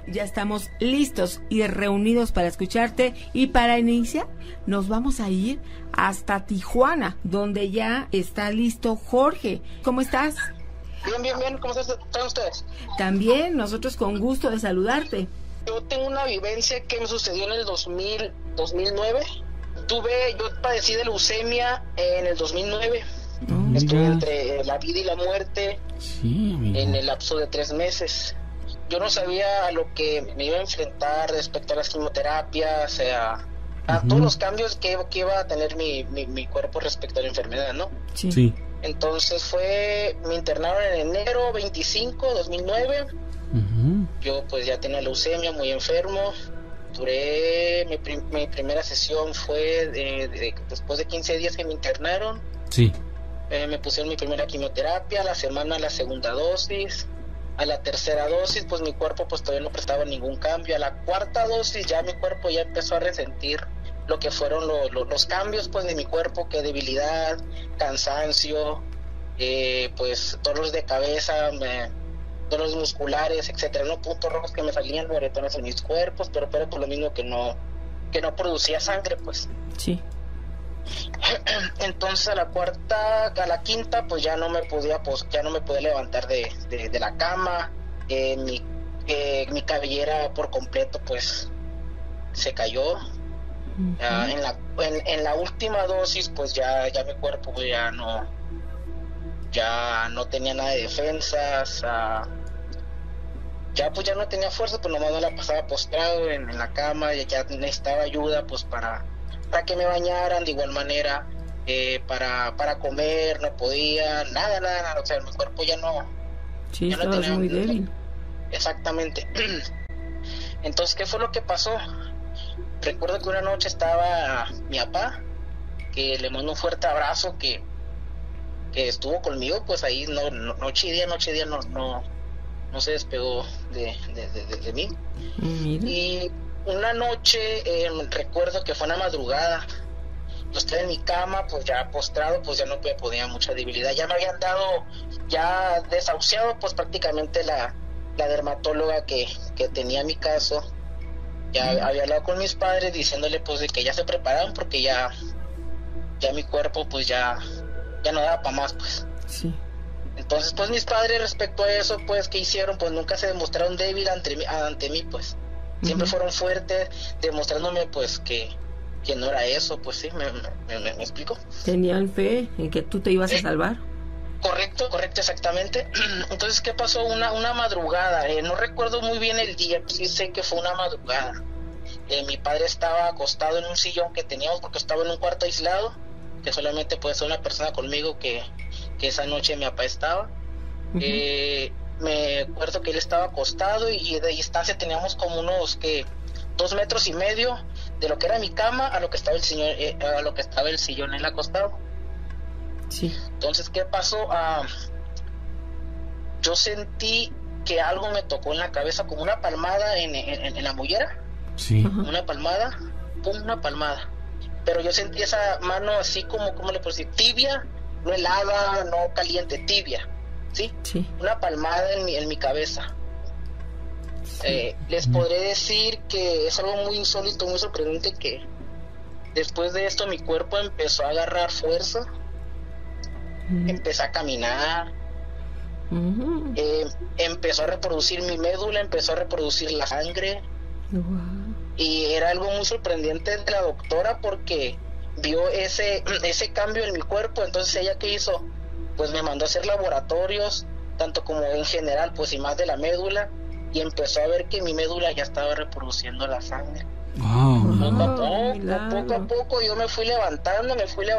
Ya estamos listos y reunidos para escucharte, y para iniciar nos vamos a ir hasta Tijuana, donde ya está listo Jorge. ¿Cómo estás? Bien. ¿Cómo están ustedes? También, nosotros con gusto de saludarte. Yo tengo una vivencia que me sucedió en el 2009. Yo padecí de leucemia en el 2009. Estuve entre la vida y la muerte en el lapso de 3 meses. Yo no sabía a lo que me iba a enfrentar respecto a las quimioterapias, a todos los cambios que iba a tener mi cuerpo respecto a la enfermedad, ¿no? Sí. Entonces me internaron en enero 25, 2009. Yo pues ya tenía leucemia, muy enfermo. Mi primera sesión fue después de 15 días que me internaron. Sí. Me pusieron mi primera quimioterapia, a la semana la segunda dosis. A la tercera dosis pues mi cuerpo pues todavía no prestaba ningún cambio. A la cuarta dosis ya mi cuerpo ya empezó a resentir lo que fueron los cambios pues de mi cuerpo, que debilidad, cansancio, pues dolores de cabeza, dolores musculares, etcétera, no, puntos rojos que me salían, moretones en mis cuerpos, pero por lo mismo que no producía sangre, pues. Sí. Entonces a la quinta pues ya no me podía levantar de la cama. Mi cabellera por completo pues se cayó. En la última dosis pues ya mi cuerpo pues, ya no tenía nada de defensas, ya no tenía fuerza, pues nomás me la pasaba postrado en la cama, y ya necesitaba ayuda pues para que me bañaran de igual manera, para comer no podía, nada, o sea, mi cuerpo ya no tenía, muy débil. Exactamente. Entonces, ¿qué fue lo que pasó? Recuerdo que una noche estaba mi papá, que le mando un fuerte abrazo, que estuvo conmigo pues ahí noche y día no se despegó de mí. Mira. Y una noche recuerdo que fue una madrugada, yo estaba en mi cama pues ya postrado, pues ya no podía, mucha debilidad, ya me habían dado, ya desahuciado pues prácticamente la dermatóloga que tenía mi caso. Ya había hablado con mis padres diciéndole pues de que ya se preparaban porque ya mi cuerpo pues ya no daba para más, pues. Sí. Entonces pues mis padres respecto a eso pues que hicieron, pues nunca se demostraron débil ante mí, pues. Siempre fueron fuertes, demostrándome pues que no era eso, pues sí, me explico. Tenían fe en que tú te ibas a salvar. Correcto, exactamente. Entonces, ¿qué pasó? Una madrugada, no recuerdo muy bien el día, pues sí sé que fue una madrugada. Mi padre estaba acostado en un sillón que teníamos porque estaba en un cuarto aislado, que solamente puede ser una persona conmigo, que esa noche mi papá estaba. Me acuerdo que él estaba acostado y de distancia teníamos como unos 2,5 metros de lo que era mi cama a lo que estaba el sillón él acostado. Sí. Entonces, ¿qué pasó? Yo sentí que algo me tocó en la cabeza, como una palmada en la mollera. Sí. Una palmada, una palmada. Pero yo sentí esa mano así como le puedo decir, tibia, no helada, no caliente, tibia, ¿sí? Sí. Una palmada en mi cabeza. Sí. Les podré decir que es algo muy insólito, muy sorprendente, que después de esto mi cuerpo empezó a agarrar fuerza. Empecé a caminar, empezó a reproducir mi médula, empezó a reproducir la sangre. Y era algo muy sorprendente de la doctora porque vio ese cambio en mi cuerpo. Entonces ella, ¿qué hizo? Pues me mandó a hacer laboratorios, tanto como en general, pues y más de la médula, y empezó a ver que mi médula ya estaba reproduciendo la sangre. Poco a poco yo me fui levantando.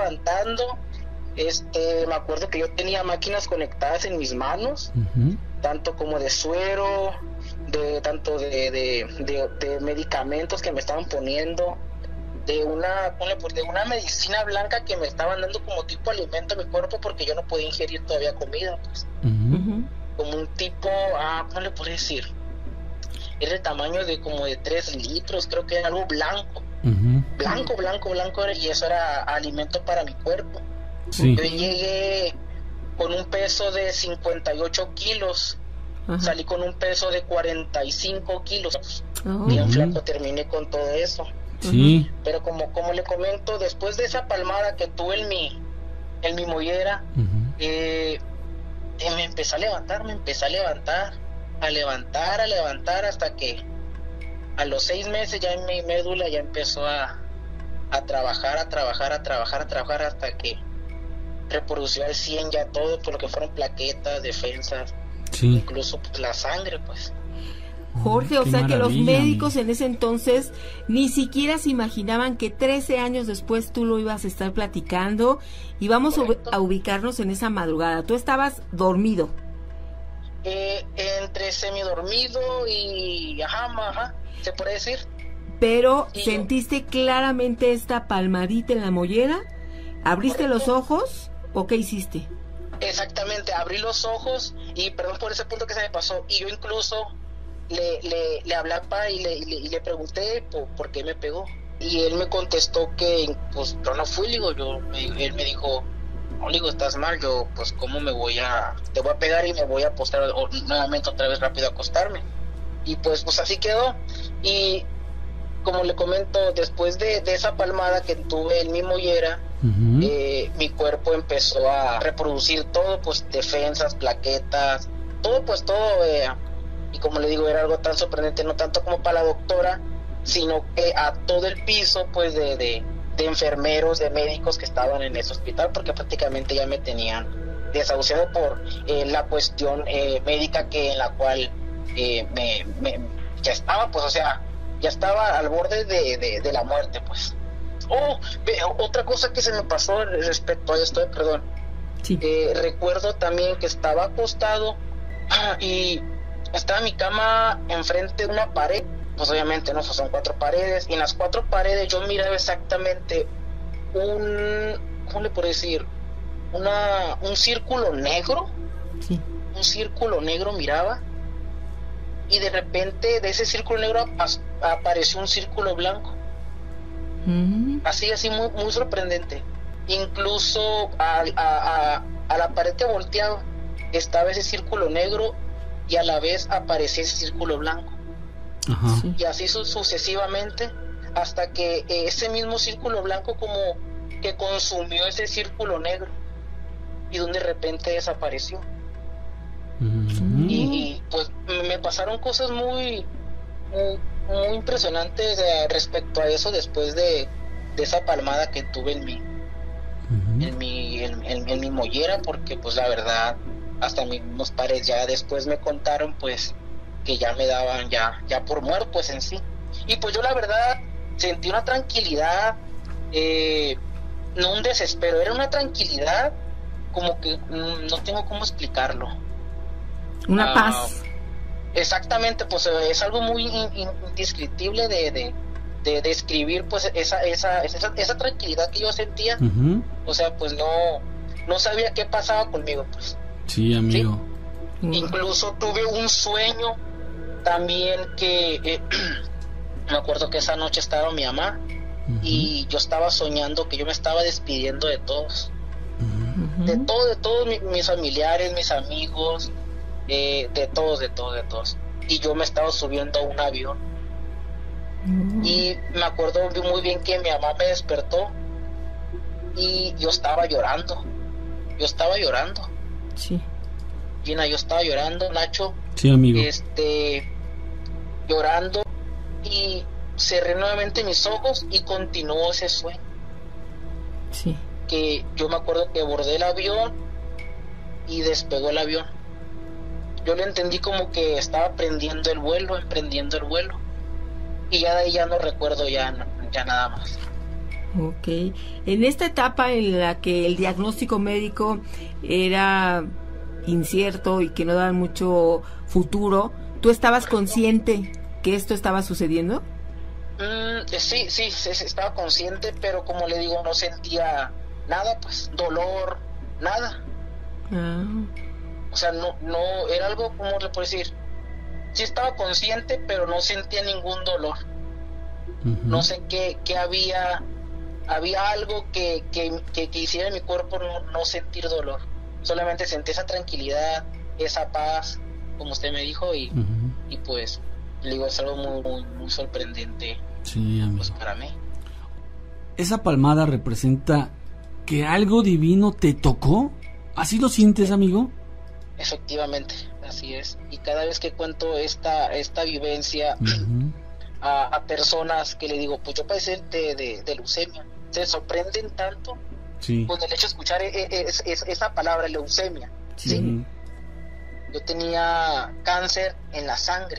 Me acuerdo que yo tenía máquinas conectadas en mis manas, tanto como de suero, tanto de medicamentos que me estaban poniendo, de una medicina blanca que me estaban dando como tipo alimento a mi cuerpo porque yo no podía ingerir todavía comida, pues. Como un tipo, ¿cómo le puedo decir? Era el tamaño de como de 3 litros, creo que era algo blanco, blanco era, y eso era alimento para mi cuerpo. Sí. Yo llegué con un peso de 58 kilos Ajá. Salí con un peso de 45 kilos. Oh. Bien flaco terminé con todo eso. Sí. Pero como le comento, después de esa palmada que tuve en mi mollera, me empecé a levantar, hasta que a los 6 meses ya en mi médula ya empezó a trabajar hasta que reprodució al 100 ya todo, por lo que fueron plaquetas, defensas, Sí. incluso pues, la sangre, pues. Jorge, o Qué sea que los maravilla, médicos en ese entonces ni siquiera se imaginaban que 13 años después tú lo ibas a estar platicando, y vamos a ubicarnos en esa madrugada. Tú estabas dormido. Entre semidormido y ajá, se puede decir. Pero Sí. ¿sentiste claramente esta palmadita en la mollera? ¿Abriste los ojos o qué hiciste? Exactamente, abrí los ojos y perdón por ese punto que se me pasó, y yo incluso le hablé a papá y le pregunté por qué me pegó, y él me contestó que pues yo no fui, él me dijo, no, estás mal, yo pues cómo te voy a pegar y me voy a postar nuevamente otra vez rápido a acostarme, y pues así quedó. Y como le comento, después de esa palmada que tuve en mi mollera, mi cuerpo empezó a reproducir todo, pues defensas, plaquetas, todo, y como le digo, era algo tan sorprendente, no tanto como para la doctora, sino que a todo el piso, pues de enfermeros, de médicos que estaban en ese hospital, porque prácticamente ya me tenían desahuciado por la cuestión médica en la cual ya estaba, pues, o sea, ya estaba al borde de la muerte, pues. Otra cosa que se me pasó respecto a esto, perdón. Sí. Recuerdo también que estaba acostado y estaba mi cama enfrente de una pared, pues obviamente no, son 4 paredes, y en las 4 paredes yo miraba exactamente ¿cómo le puedo decir? Un círculo negro. Sí. Un círculo negro miraba, y de repente de ese círculo negro apareció un círculo blanco. Así muy, muy sorprendente. Incluso a la pared que volteaba estaba ese círculo negro, y a la vez aparecía ese círculo blanco. Ajá. Sí. Y así sucesivamente, hasta que ese mismo círculo blanco como que consumió ese círculo negro, y donde de repente desapareció. Y pues me pasaron cosas muy impresionantes respecto a eso, después de esa palmada que tuve en mi mollera, porque pues la verdad hasta mis padres ya después me contaron pues que ya me daban ya por muerto, pues, en sí. Y pues yo la verdad sentí una tranquilidad, no un desespero, era una tranquilidad como que no tengo cómo explicarlo. Una paz. Exactamente, pues es algo muy indescriptible de describir, pues esa tranquilidad que yo sentía. O sea, pues no sabía qué pasaba conmigo, pues. Sí, amigo. ¿Sí? Incluso tuve un sueño también que me acuerdo que esa noche estaba mi mamá, y yo estaba soñando que yo me estaba despidiendo de todos, de todos mis familiares, mis amigos, de todos, y yo me estaba subiendo a un avión. Y me acuerdo muy bien que mi mamá me despertó y yo estaba llorando. Sí. Gina, yo estaba llorando, Nacho. Sí, amigo. Llorando, y cerré nuevamente mis ojos y continuó ese sueño. Sí. Que yo me acuerdo que abordé el avión y despegó el avión. Yo lo entendí como que estaba emprendiendo el vuelo, y ya de ahí ya no recuerdo ya nada más. Ok. En esta etapa en la que el diagnóstico médico era incierto y que no daba mucho futuro, ¿tú estabas consciente que esto estaba sucediendo? Sí, estaba consciente, pero como le digo, no sentía nada, pues, dolor, nada. O sea, no, era algo, ¿cómo le puedo decir? Sí estaba consciente, pero no sentía ningún dolor. No sé qué había algo que hiciera en mi cuerpo no sentir dolor. Solamente sentí esa tranquilidad, esa paz, como usted me dijo, y pues le digo, es algo muy sorprendente, sí, amigo, pues para mí. ¿Esa palmada representa que algo divino te tocó? ¿Así lo sientes, amigo? Efectivamente, así es. Y cada vez que cuento esta vivencia a personas que le digo, pues yo padecí de leucemia, se sorprenden tanto con el hecho de escuchar esa palabra, leucemia. ¿Sí? Yo tenía cáncer en la sangre.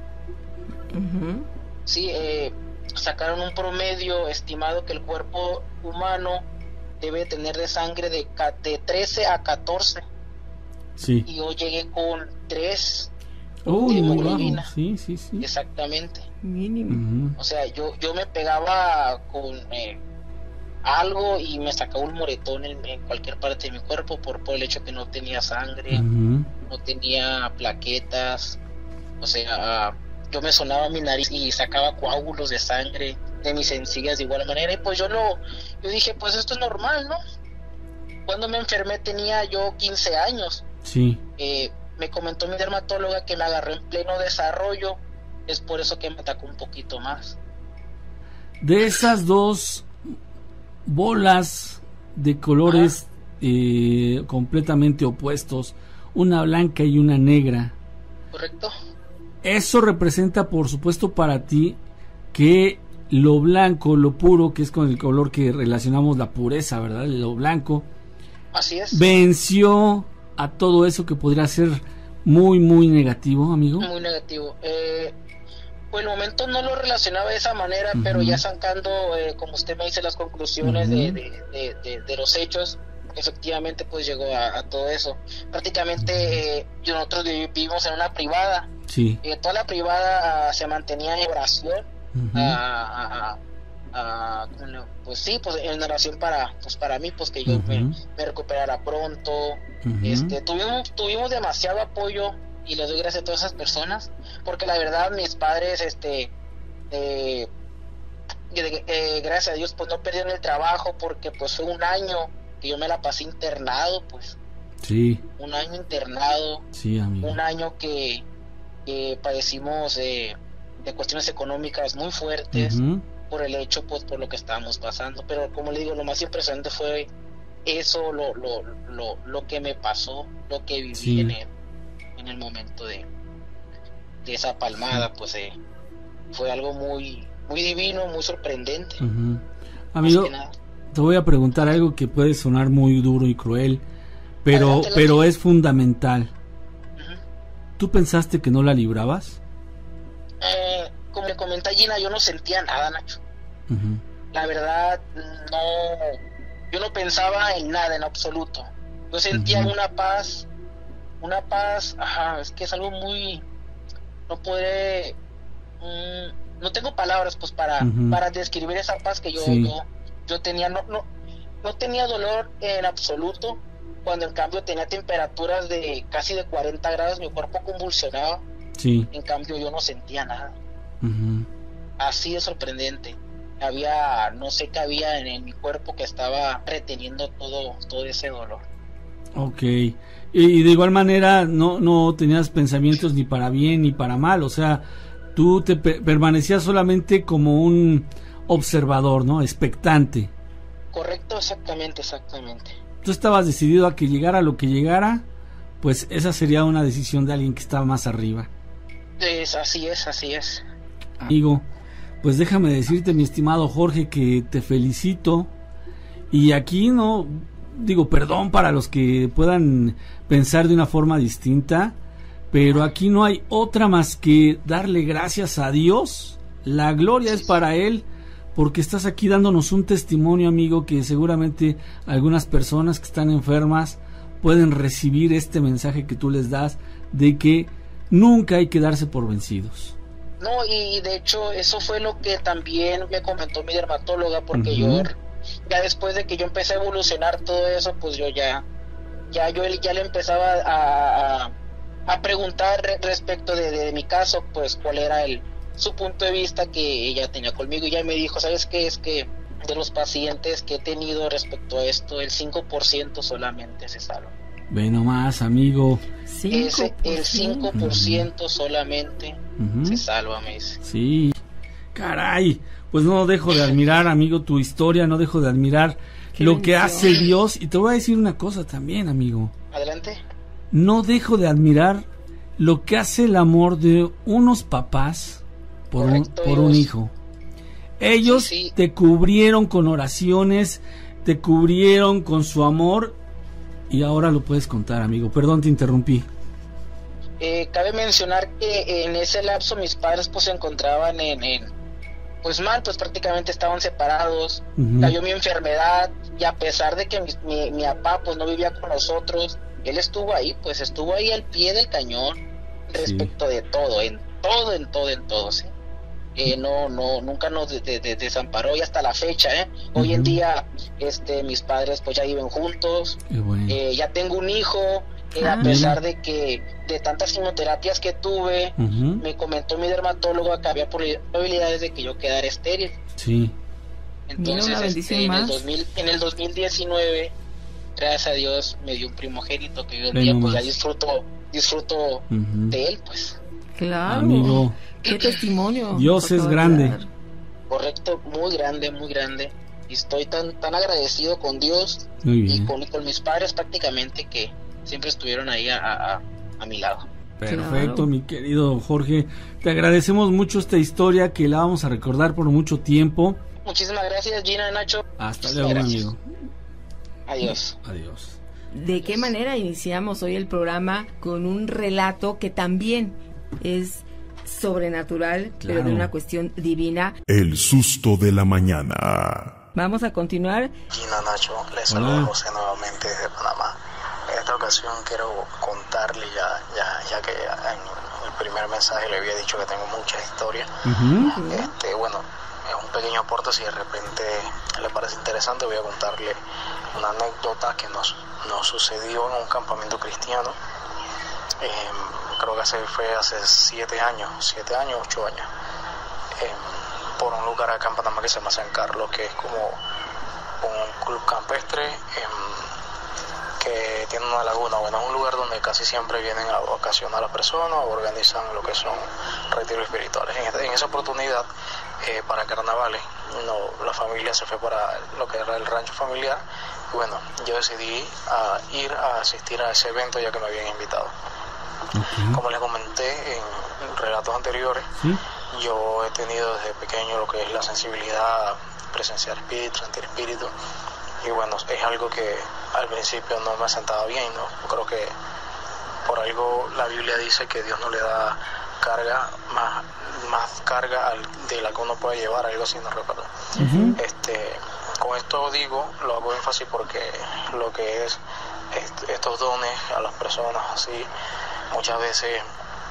Sí, sacaron un promedio estimado que el cuerpo humano debe tener de sangre de 13 a 14. Sí. Y yo llegué con 3 de hemoglobina. Sí. Exactamente. Mínimo. O sea, yo me pegaba con algo y me sacaba un moretón en cualquier parte de mi cuerpo por el hecho que no tenía sangre, no tenía plaquetas. O sea, yo me sonaba mi nariz y sacaba coágulos de sangre de mis encías de igual manera, y pues yo dije, pues esto es normal, ¿no? Cuando me enfermé tenía yo 15 años. Sí. Me comentó mi dermatóloga que me agarró en pleno desarrollo, es por eso que me atacó un poquito más. De esas dos bolas de colores completamente opuestos, una blanca y una negra. Correcto. Eso representa, por supuesto, para ti que lo blanco, lo puro, que es con el color que relacionamos la pureza, ¿verdad? Lo blanco. Así es. Venció a todo eso que podría ser muy, muy negativo, amigo. Muy negativo. Pues el momento no lo relacionaba de esa manera, pero ya sacando, como usted me dice, las conclusiones de los hechos, efectivamente pues llegó a todo eso. Prácticamente nosotros vivimos en una privada. Sí. Toda la privada se mantenía en oración, pues sí, pues en oración para mí, pues que yo me recuperara pronto. Tuvimos demasiado apoyo y les doy gracias a todas esas personas, porque la verdad mis padres gracias a Dios pues no perdieron el trabajo, porque pues fue un año que yo me la pasé internado, pues sí, un año internado, sí, amigo. Un año que padecimos de cuestiones económicas muy fuertes por el hecho, pues por lo que estábamos pasando. Pero como le digo, lo más impresionante fue eso, lo que me pasó, lo que viví en el momento de esa palmada. Pues fue algo muy muy divino, muy sorprendente. Amigo, te voy a preguntar algo que puede sonar muy duro y cruel, pero es fundamental. ¿Tú pensaste que no la librabas? Como le comenté a Gina, yo no sentía nada, Nacho. La verdad, yo no pensaba en nada en absoluto. Yo sentía una paz, es que es algo muy, no podré, no tengo palabras pues para describir esa paz que yo tenía. No tenía dolor en absoluto, cuando en cambio tenía temperaturas de casi de 40 grados, mi cuerpo convulsionaba. En cambio yo no sentía nada. Así de sorprendente. No sé qué había en mi cuerpo que estaba reteniendo todo ese dolor. Ok. Y de igual manera no tenías pensamientos ni para bien ni para mal, o sea, tú te permanecías solamente como un observador, ¿no? Expectante. Correcto, exactamente. Tú estabas decidido a que llegara lo que llegara, pues esa sería una decisión de alguien que estaba más arriba. Así es. Amigo, pues déjame decirte, mi estimado Jorge, que te felicito. Y aquí no digo perdón para los que puedan pensar de una forma distinta, pero aquí no hay otra más que darle gracias a Dios. La gloria es para Él, porque estás aquí dándonos un testimonio, amigo, que seguramente algunas personas que están enfermas pueden recibir este mensaje que tú les das, de que nunca hay que darse por vencidos. No, y de hecho eso fue lo que también me comentó mi dermatóloga, porque yo ya después de que yo empecé a evolucionar todo eso, pues yo ya le empezaba a preguntar respecto de mi caso, pues cuál era su punto de vista que ella tenía conmigo, y ella me dijo, ¿sabes qué? Es que de los pacientes que he tenido respecto a esto, el 5% solamente se salva. Ve nomás, amigo. Ese, el 5% solamente se salva, me dice. Sí, caray. Pues no dejo de admirar, amigo, tu historia, no dejo de admirar lo que hace Dios. Y te voy a decir una cosa también, amigo. Adelante. No dejo de admirar lo que hace el amor de unos papás por un hijo. Ellos sí. Te cubrieron con oraciones, te cubrieron con su amor, y ahora lo puedes contar, amigo. Perdón, te interrumpí. Cabe mencionar que en ese lapso mis padres pues se encontraban pues mal, pues prácticamente estaban separados. Cayó mi enfermedad, y a pesar de que mi papá pues no vivía con nosotros, él estuvo ahí al pie del cañón respecto de todo, en todo, ¿sí? Nunca nos desamparó, y hasta la fecha, hoy en día mis padres pues ya viven juntos. Bueno. Ya tengo un hijo, a pesar de que de tantas quimioterapias que tuve, me comentó mi dermatólogo que había probabilidades de que yo quedara estéril. Sí. Entonces en el 2019, gracias a Dios, me dio un primogénito que hoy en día pues ya disfruto de él, pues. Claro, amigo. Qué testimonio. Dios es grande. Correcto, muy grande. Y estoy tan agradecido con Dios y con mis padres prácticamente, que siempre estuvieron ahí a mi lado. Perfecto, claro. Mi querido Jorge. Te agradecemos mucho esta historia, que la vamos a recordar por mucho tiempo. Muchísimas gracias, Gina, Nacho. Hasta luego, amigo. Adiós. Adiós. ¿De qué manera iniciamos hoy el programa con un relato que también es sobrenatural, claro, pero de una cuestión divina? El susto de la mañana. Vamos a continuar. Gina, Nacho, les saludo José nuevamente desde Panamá. En esta ocasión quiero contarle, ya que en el primer mensaje le había dicho que tengo muchas historias. Bueno, es un pequeño aporte. Si de repente le parece interesante, voy a contarle una anécdota que nos sucedió en un campamento cristiano. Creo que fue hace 7 años, 8 años, por un lugar acá en Panamá que se llama San Carlos, que es como un club campestre que tiene una laguna. Bueno, es un lugar donde casi siempre vienen a vacacionar a las personas, o organizan lo que son retiros espirituales. En esa oportunidad, para carnavales, la familia se fue para lo que era el rancho familiar. Y bueno, yo decidí ir a asistir a ese evento, ya que me habían invitado. Como les comenté en relatos anteriores, yo he tenido desde pequeño lo que es la sensibilidad a presenciar espíritus, sentir espíritus, y bueno, es algo que al principio no me sentaba bien, ¿no? Creo que por algo la Biblia dice que Dios no le da carga, más carga de la que uno puede llevar, algo así, no recuerdo. Con esto lo hago énfasis porque lo que es estos dones a las personas así, muchas veces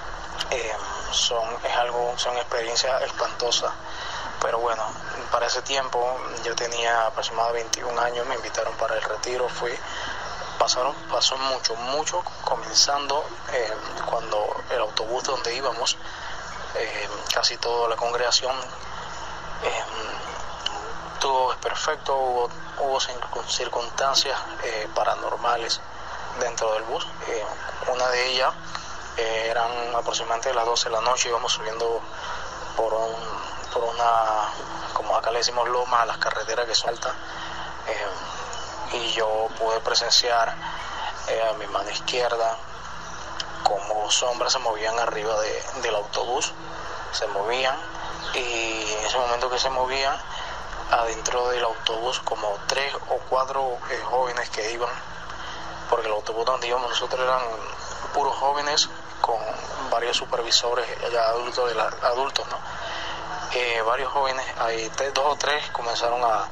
son experiencias espantosas. Pero bueno, para ese tiempo yo tenía aproximadamente 21 años, me invitaron para el retiro, pasó mucho, comenzando cuando el autobús donde íbamos, casi toda la congregación, todo es perfecto, hubo circunstancias paranormales dentro del bus. Una de ellas eran aproximadamente las 12 de la noche, íbamos subiendo por una, como acá le decimos, lomas, a las carreteras que son altas, y yo pude presenciar a mi mano izquierda como sombras se movían arriba del autobús, se movían, y en ese momento que se movían, adentro del autobús como 3 o 4 jóvenes que iban, porque el autobús donde íbamos nosotros eran puros jóvenes con varios supervisores ya adultos, ¿no? Varios jóvenes, hay 2 o 3 comenzaron a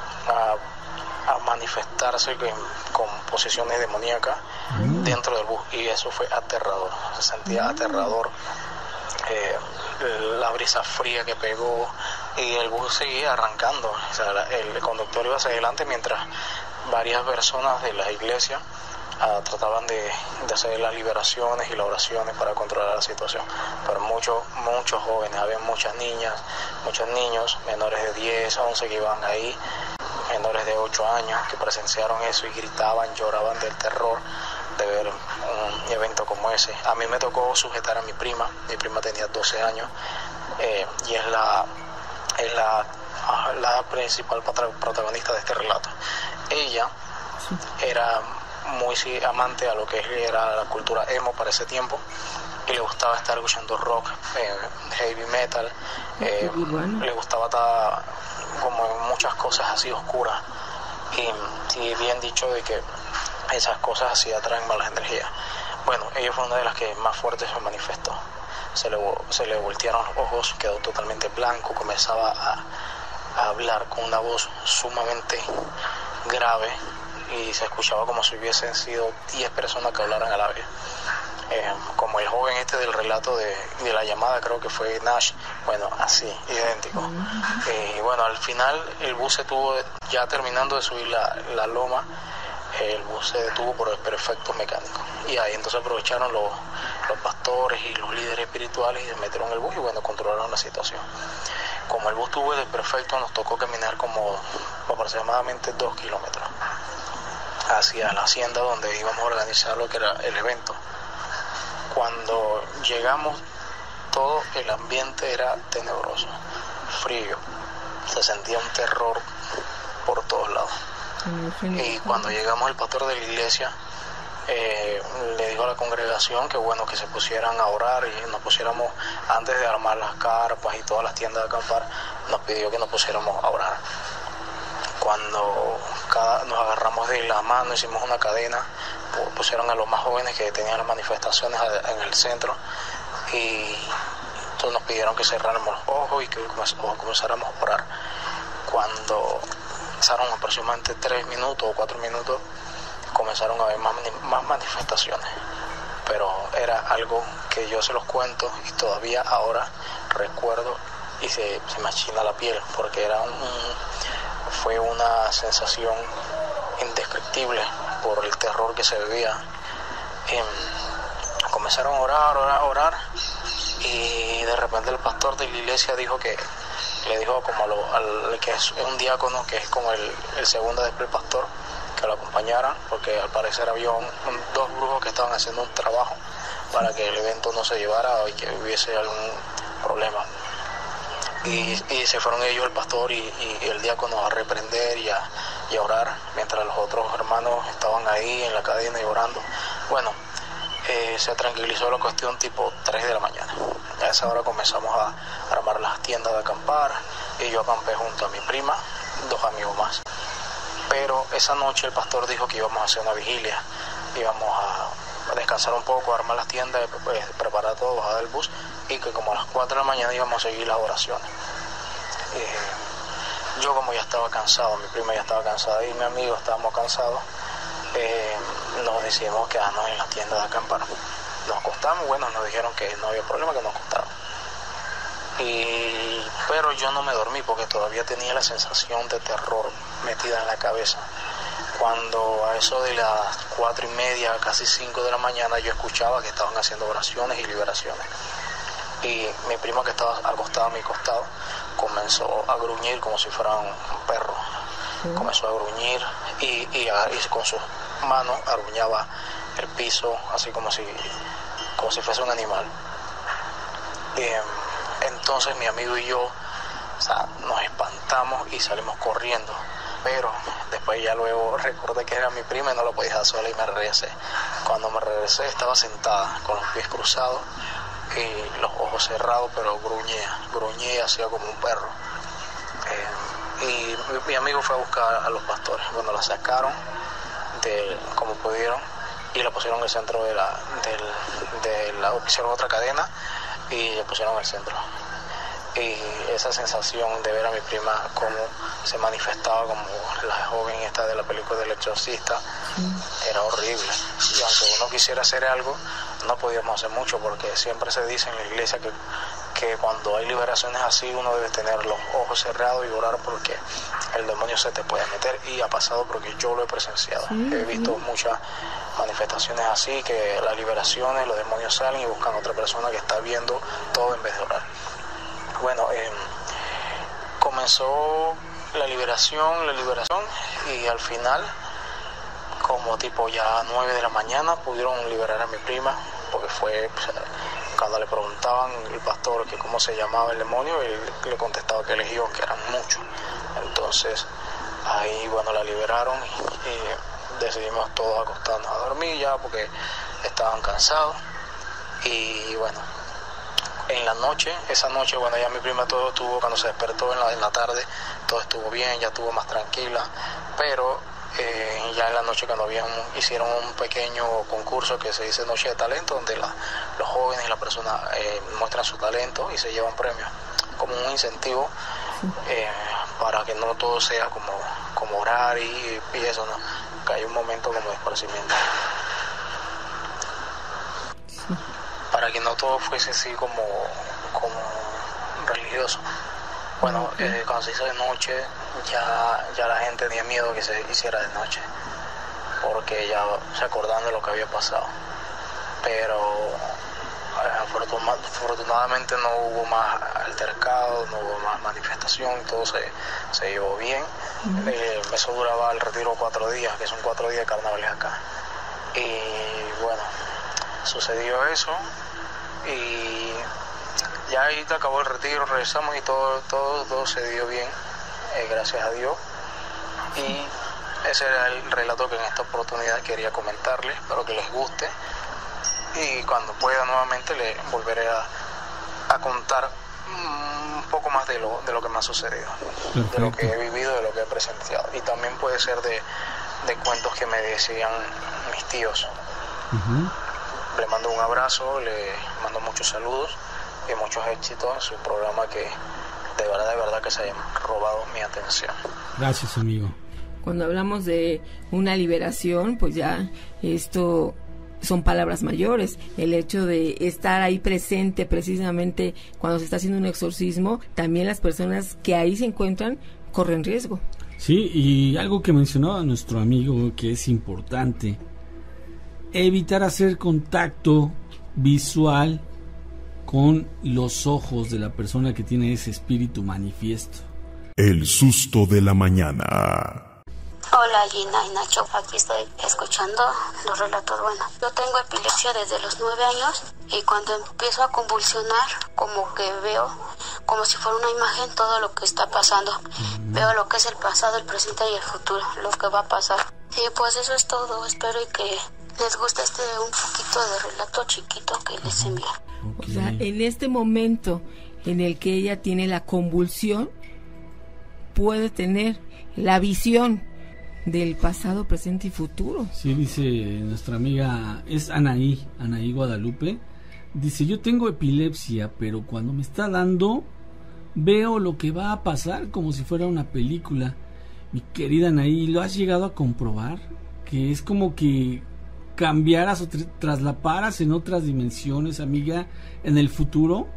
manifestarse con posesiones demoníacas dentro del bus, y eso fue aterrador, se sentía aterrador. La brisa fría que pegó, y el bus seguía arrancando, o sea, el conductor iba hacia adelante mientras varias personas de la iglesia trataban de hacer las liberaciones y las oraciones para controlar la situación. Pero muchos jóvenes, había muchas niñas, muchos niños menores de 10, 11 que iban ahí, menores de 8 años que presenciaron eso y gritaban, lloraban del terror, de ver un evento como ese. A mí me tocó sujetar a mi prima tenía 12 años, y es la principal protagonista de este relato. Ella era muy amante a lo que era la cultura emo para ese tiempo, y le gustaba estar escuchando rock, heavy metal, le gustaba estar como en muchas cosas así oscuras, y bien dicho de que esas cosas así atraen malas energías. Bueno, ella fue una de las que más fuerte se manifestó. Se le voltearon los ojos, quedó totalmente blanco, comenzaba a hablar con una voz sumamente grave, y se escuchaba como si hubiesen sido 10 personas que hablaran a la vez. Como el joven este del relato de la llamada, creo que fue Nash, bueno, así, idéntico. Y bueno, al final el bus se detuvo, ya terminando de subir la loma, el bus se detuvo por efectos mecánicos, y ahí entonces aprovecharon los pastores y los líderes espirituales y se metieron en el bus y bueno, controlaron la situación. Como el bus tuvo el desperfecto, nos tocó caminar como aproximadamente 2 kilómetros hacia la hacienda donde íbamos a organizar lo que era el evento. Cuando llegamos, todo el ambiente era tenebroso, frío, se sentía un terror por todos lados. Y cuando llegamos, el pastor de la iglesia le dijo a la congregación que bueno, que se pusieran a orar, y nos pusiéramos, antes de armar las carpas y todas las tiendas de acampar, nos pidió que nos pusiéramos a orar. Cuando nos agarramos de la mano, hicimos una cadena, pusieron a los más jóvenes que tenían las manifestaciones en el centro, y entonces nos pidieron que cerráramos los ojos y que comenzáramos a orar. Cuando pasaron aproximadamente 3 minutos o 4 minutos, comenzaron a haber más manifestaciones, pero era algo que yo se los cuento y todavía ahora recuerdo y se me achina la piel, porque fue una sensación indescriptible por el terror que se vivía. Comenzaron a orar, y de repente el pastor de la iglesia le dijo como al que es un diácono, que es como el segundo después del pastor, que lo acompañaran, porque al parecer había 2 brujos que estaban haciendo un trabajo para que el evento no se llevara y que hubiese algún problema. Y se fueron ellos, el pastor y el diácono, a reprender y a orar, mientras los otros hermanos estaban ahí en la cadena y orando. Bueno, se tranquilizó la cuestión tipo 3 de la mañana. A esa hora comenzamos a armar las tiendas de acampar, y yo acampé junto a mi prima, 2 amigos más. Pero esa noche el pastor dijo que íbamos a hacer una vigilia, íbamos a descansar un poco, a armar las tiendas, preparar todo, bajar del bus, y que como a las 4 de la mañana íbamos a seguir las oraciones. Yo, como ya estaba cansado, mi prima ya estaba cansada y mi amigo estábamos cansados, nos decidimos quedarnos en la tienda de acampar. Nos acostamos, bueno, nos dijeron que no había problema, que nos acostáramos. Pero yo no me dormí porque todavía tenía la sensación de terror metida en la cabeza. Cuando a eso de las 4:30, casi 5 de la mañana, yo escuchaba que estaban haciendo oraciones y liberaciones. Y mi prima, que estaba acostada a mi costado, comenzó a gruñir como si fuera un perro. Comenzó a gruñir y con sus manos arruñaba el piso, así como si fuese un animal. Entonces mi amigo y yo, nos espantamos y salimos corriendo, pero después ya luego recordé que era mi prima y no la podía dejar sola, y me regresé. Cuando me regresé, estaba sentada con los pies cruzados y los ojos cerrados, pero gruñía, hacía como un perro. Y mi amigo fue a buscar a los pastores. Bueno, la sacaron como pudieron y la pusieron en el centro hicieron otra cadena y la pusieron en el centro. Y esa sensación de ver a mi prima como se manifestaba como la joven esta de la película del exorcista, era horrible. Y aunque uno quisiera hacer algo, no podíamos hacer mucho, porque siempre se dice en la iglesia que cuando hay liberaciones así, uno debe tener los ojos cerrados y orar, porque el demonio se te puede meter, y ha pasado porque yo lo he presenciado. He visto muchas manifestaciones así, que las liberaciones, los demonios salen y buscan a otra persona que está viendo todo en vez de orar. Bueno, comenzó la liberación, y al final como tipo ya 9 de la mañana pudieron liberar a mi prima, porque fue cuando le preguntaban el pastor que cómo se llamaba el demonio, él le contestaba que legión, que eran muchos. Entonces ahí bueno, la liberaron y decidimos todos acostarnos a dormir ya porque estaban cansados. Y bueno, en la noche, esa noche, bueno, ya mi prima todo estuvo, cuando se despertó en la tarde, todo estuvo bien, ya estuvo más tranquila, pero ya en la noche cuando hicieron un pequeño concurso que se dice Noche de Talento, donde los jóvenes y las personas muestran su talento y se llevan premios, como un incentivo para que no todo sea como orar y eso, ¿no? Que hay un momento como de esparcimiento. Para que no todo fuese así como religioso. Bueno, cuando se hizo de noche, ya la gente tenía miedo que se hiciera de noche, porque ya se acordaban de lo que había pasado. Pero afortunadamente no hubo más altercados, no hubo más manifestación, todo se llevó bien. Eso duraba el retiro 4 días, que son 4 días de carnavales acá. Y bueno, sucedió eso y ya ahí acabó el retiro, regresamos y todo se dio bien, gracias a Dios. Y ese era el relato que en esta oportunidad quería comentarles, espero que les guste y cuando pueda nuevamente les volveré a contar un poco más de lo que me ha sucedido. Perfecto. De lo que he vivido, de lo que he presenciado, y también puede ser de cuentos que me decían mis tíos. Le mando un abrazo, le mando muchos saludos y muchos éxitos en su programa, que de verdad que se hayan robado mi atención. Gracias, amigo. Cuando hablamos de una liberación, pues ya esto son palabras mayores. El hecho de estar ahí presente precisamente cuando se está haciendo un exorcismo, también las personas que ahí se encuentran corren riesgo. Sí, y algo que mencionaba nuestro amigo que es importante: evitar hacer contacto visual con los ojos de la persona que tiene ese espíritu manifiesto. El susto de la mañana. Hola Gina y Nacho, aquí estoy escuchando los relatos. Bueno, yo tengo epilepsia desde los 9 años y cuando empiezo a convulsionar, como que veo como si fuera una imagen todo lo que está pasando. Veo lo que es el pasado, el presente y el futuro, lo que va a pasar. Y pues eso es todo, espero y que les guste un poquito de relato chiquito que les envío. O sea, en este momento en el que ella tiene la convulsión, puede tener la visión del pasado, presente y futuro. Sí, dice nuestra amiga, es Anaí Guadalupe, dice: yo tengo epilepsia, pero cuando me está dando, veo lo que va a pasar como si fuera una película. Mi querida Anaí, ¿lo has llegado a comprobar? Que es como que cambiaras o traslaparas en otras dimensiones, amiga, en el futuro.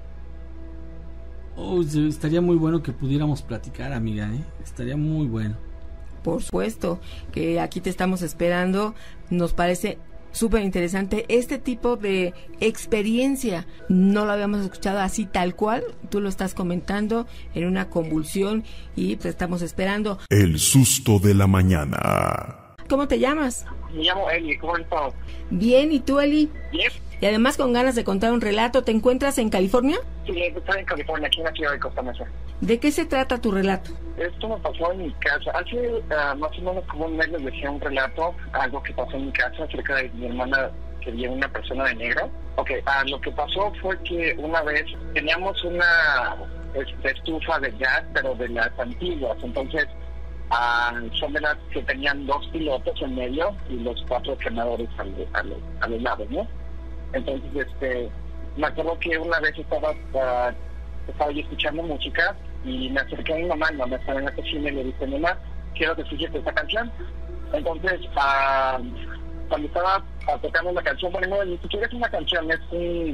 Estaría muy bueno que pudiéramos platicar, amiga, estaría muy bueno. Por supuesto, que aquí te estamos esperando. Nos parece súper interesante este tipo de experiencia. No lo habíamos escuchado así tal cual. Tú lo estás comentando en una convulsión y te estamos esperando. El susto de la mañana. ¿Cómo te llamas? Me llamo Eli, ¿cómo estás? Bien, ¿y tú, Eli? Bien. Y además con ganas de contar un relato. ¿Te encuentras en California? Sí, estoy en California, aquí en la ciudad de Costa Mesa. ¿De qué se trata tu relato? Esto me pasó en mi casa. Hace más o menos como un mes les decía un relato, algo que pasó en mi casa acerca de mi hermana que vio una persona de negro. Lo que pasó fue que una vez teníamos una estufa de gas, pero de las antiguas. Entonces, son de las que tenían 2 pilotos en medio y los 4 quemadores a los lados, ¿no? Entonces, me acuerdo que una vez estaba yo escuchando música y me acerqué a mi mamá estaba en la cocina y le dije: mamá, quiero que escuches esta canción. Entonces, cuando estaba tocando la canción, bueno, ni siquiera es una canción, es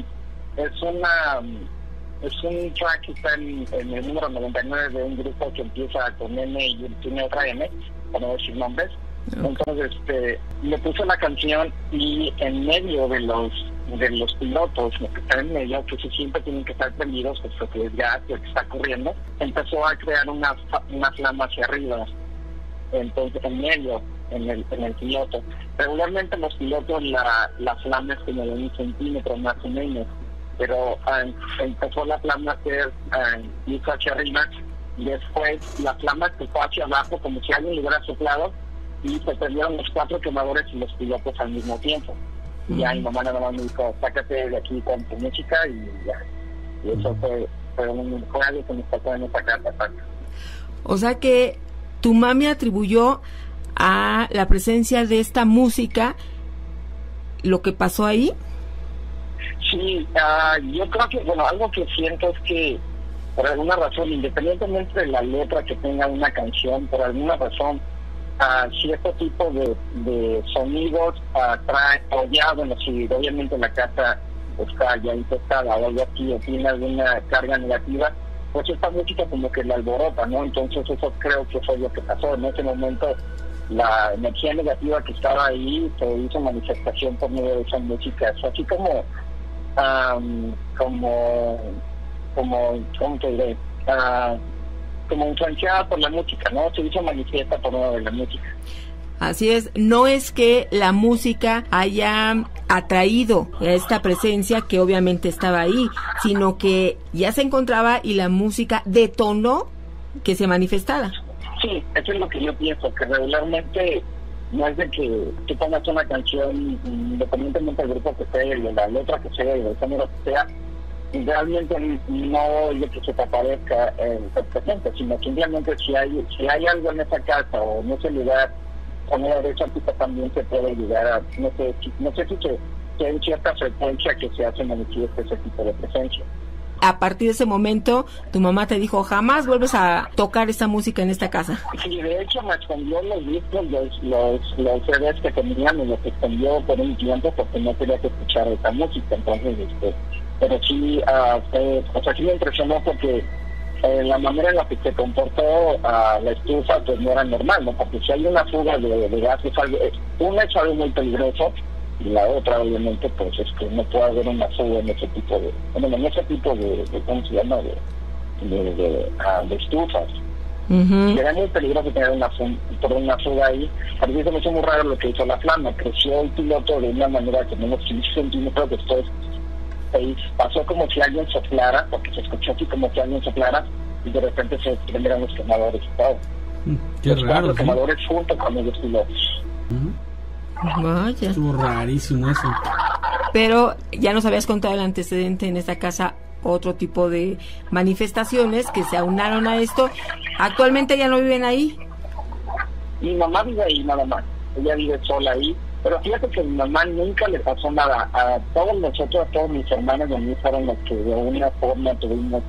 un track que está en el número 99 de un grupo que empieza con M y tiene otra M, para no decir nombres. Entonces, le puse la canción y en medio de los pilotos, los que están en medio, que siempre tienen que estar prendidos, pues porque es gas que está corriendo, empezó a crear una flama hacia arriba. Entonces, en medio, en el piloto. Regularmente los pilotos la flama es como de 1 centímetro más o menos, pero empezó la flama a ser hizo hacia arriba, y después la flama se fue hacia abajo como si alguien le hubiera soplado, y se prendieron los 4 quemadores y los pilotos al mismo tiempo. Y ya mi mamá nada más me dijo, sácate de aquí con tu música, y ya. Y eso fue algo que nos pasó en esta casa. O sea que tu mami atribuyó a la presencia de esta música lo que pasó ahí. Sí, yo creo que, algo que siento es que por alguna razón, independientemente de la letra que tenga una canción, por alguna razón, cierto tipo de sonidos trae, o ya, si obviamente la casa está ya infestada o algo así, o tiene alguna carga negativa, pues esta música como que la alborota, ¿no? Entonces eso creo que fue lo que pasó. En ese momento la energía negativa que estaba ahí se hizo manifestación por medio de esa música. Es así como ¿cómo te diré? Como influenciada por la música, ¿no? Se hizo manifiesta por medio de la música. Así es, no es que la música haya atraído a esta presencia que obviamente estaba ahí, sino que ya se encontraba y la música detonó que se manifestara. Sí, eso es lo que yo pienso, que regularmente no es de que tú pongas una canción, independientemente del grupo que sea, de la letra que sea, y del género que sea, realmente no es de que se te aparezca se presente, sino simplemente si hay algo en esa casa o en ese lugar, con una derecha artista también se puede llegar a, no sé si hay cierta frecuencia que se hace manifiesta ese tipo de presencia. A partir de ese momento, tu mamá te dijo, jamás vuelves a tocar esta música en esta casa. Sí, de hecho me escondió los discos, los CDs que tenía, me los escondió por un tiempo porque no quería que escuchara esa música. Entonces, pero sí, sí me impresionó porque la manera en la que se comportó la estufa pues no era normal, ¿no? Porque si hay una fuga de gases, una es algo muy peligroso, y la otra obviamente pues es que no puede haber una fuga en ese tipo de ¿cómo se llama? de estufas. Uh-huh. Era muy peligroso tener una fuga ahí. A mí se me hizo muy raro lo que hizo la flama. Creció el piloto de una manera que menos 15 centímetros, después pasó como si alguien soplara, porque se escuchó así como si alguien soplara, y de repente se prendieron los quemadores y todo. Qué los raro, ¿sí? Quemadores junto con los pilotos. Vaya. Estuvo rarísimo eso. Pero ya nos habías contado el antecedente en esta casa, otro tipo de manifestaciones que se aunaron a esto. ¿Actualmente ya no viven ahí? Mi mamá vive ahí nada más, ella vive sola ahí, pero fíjate que a mi mamá nunca le pasó nada. A todos nosotros, a todos mis hermanos y a mí fueron los que de alguna forma tuvimos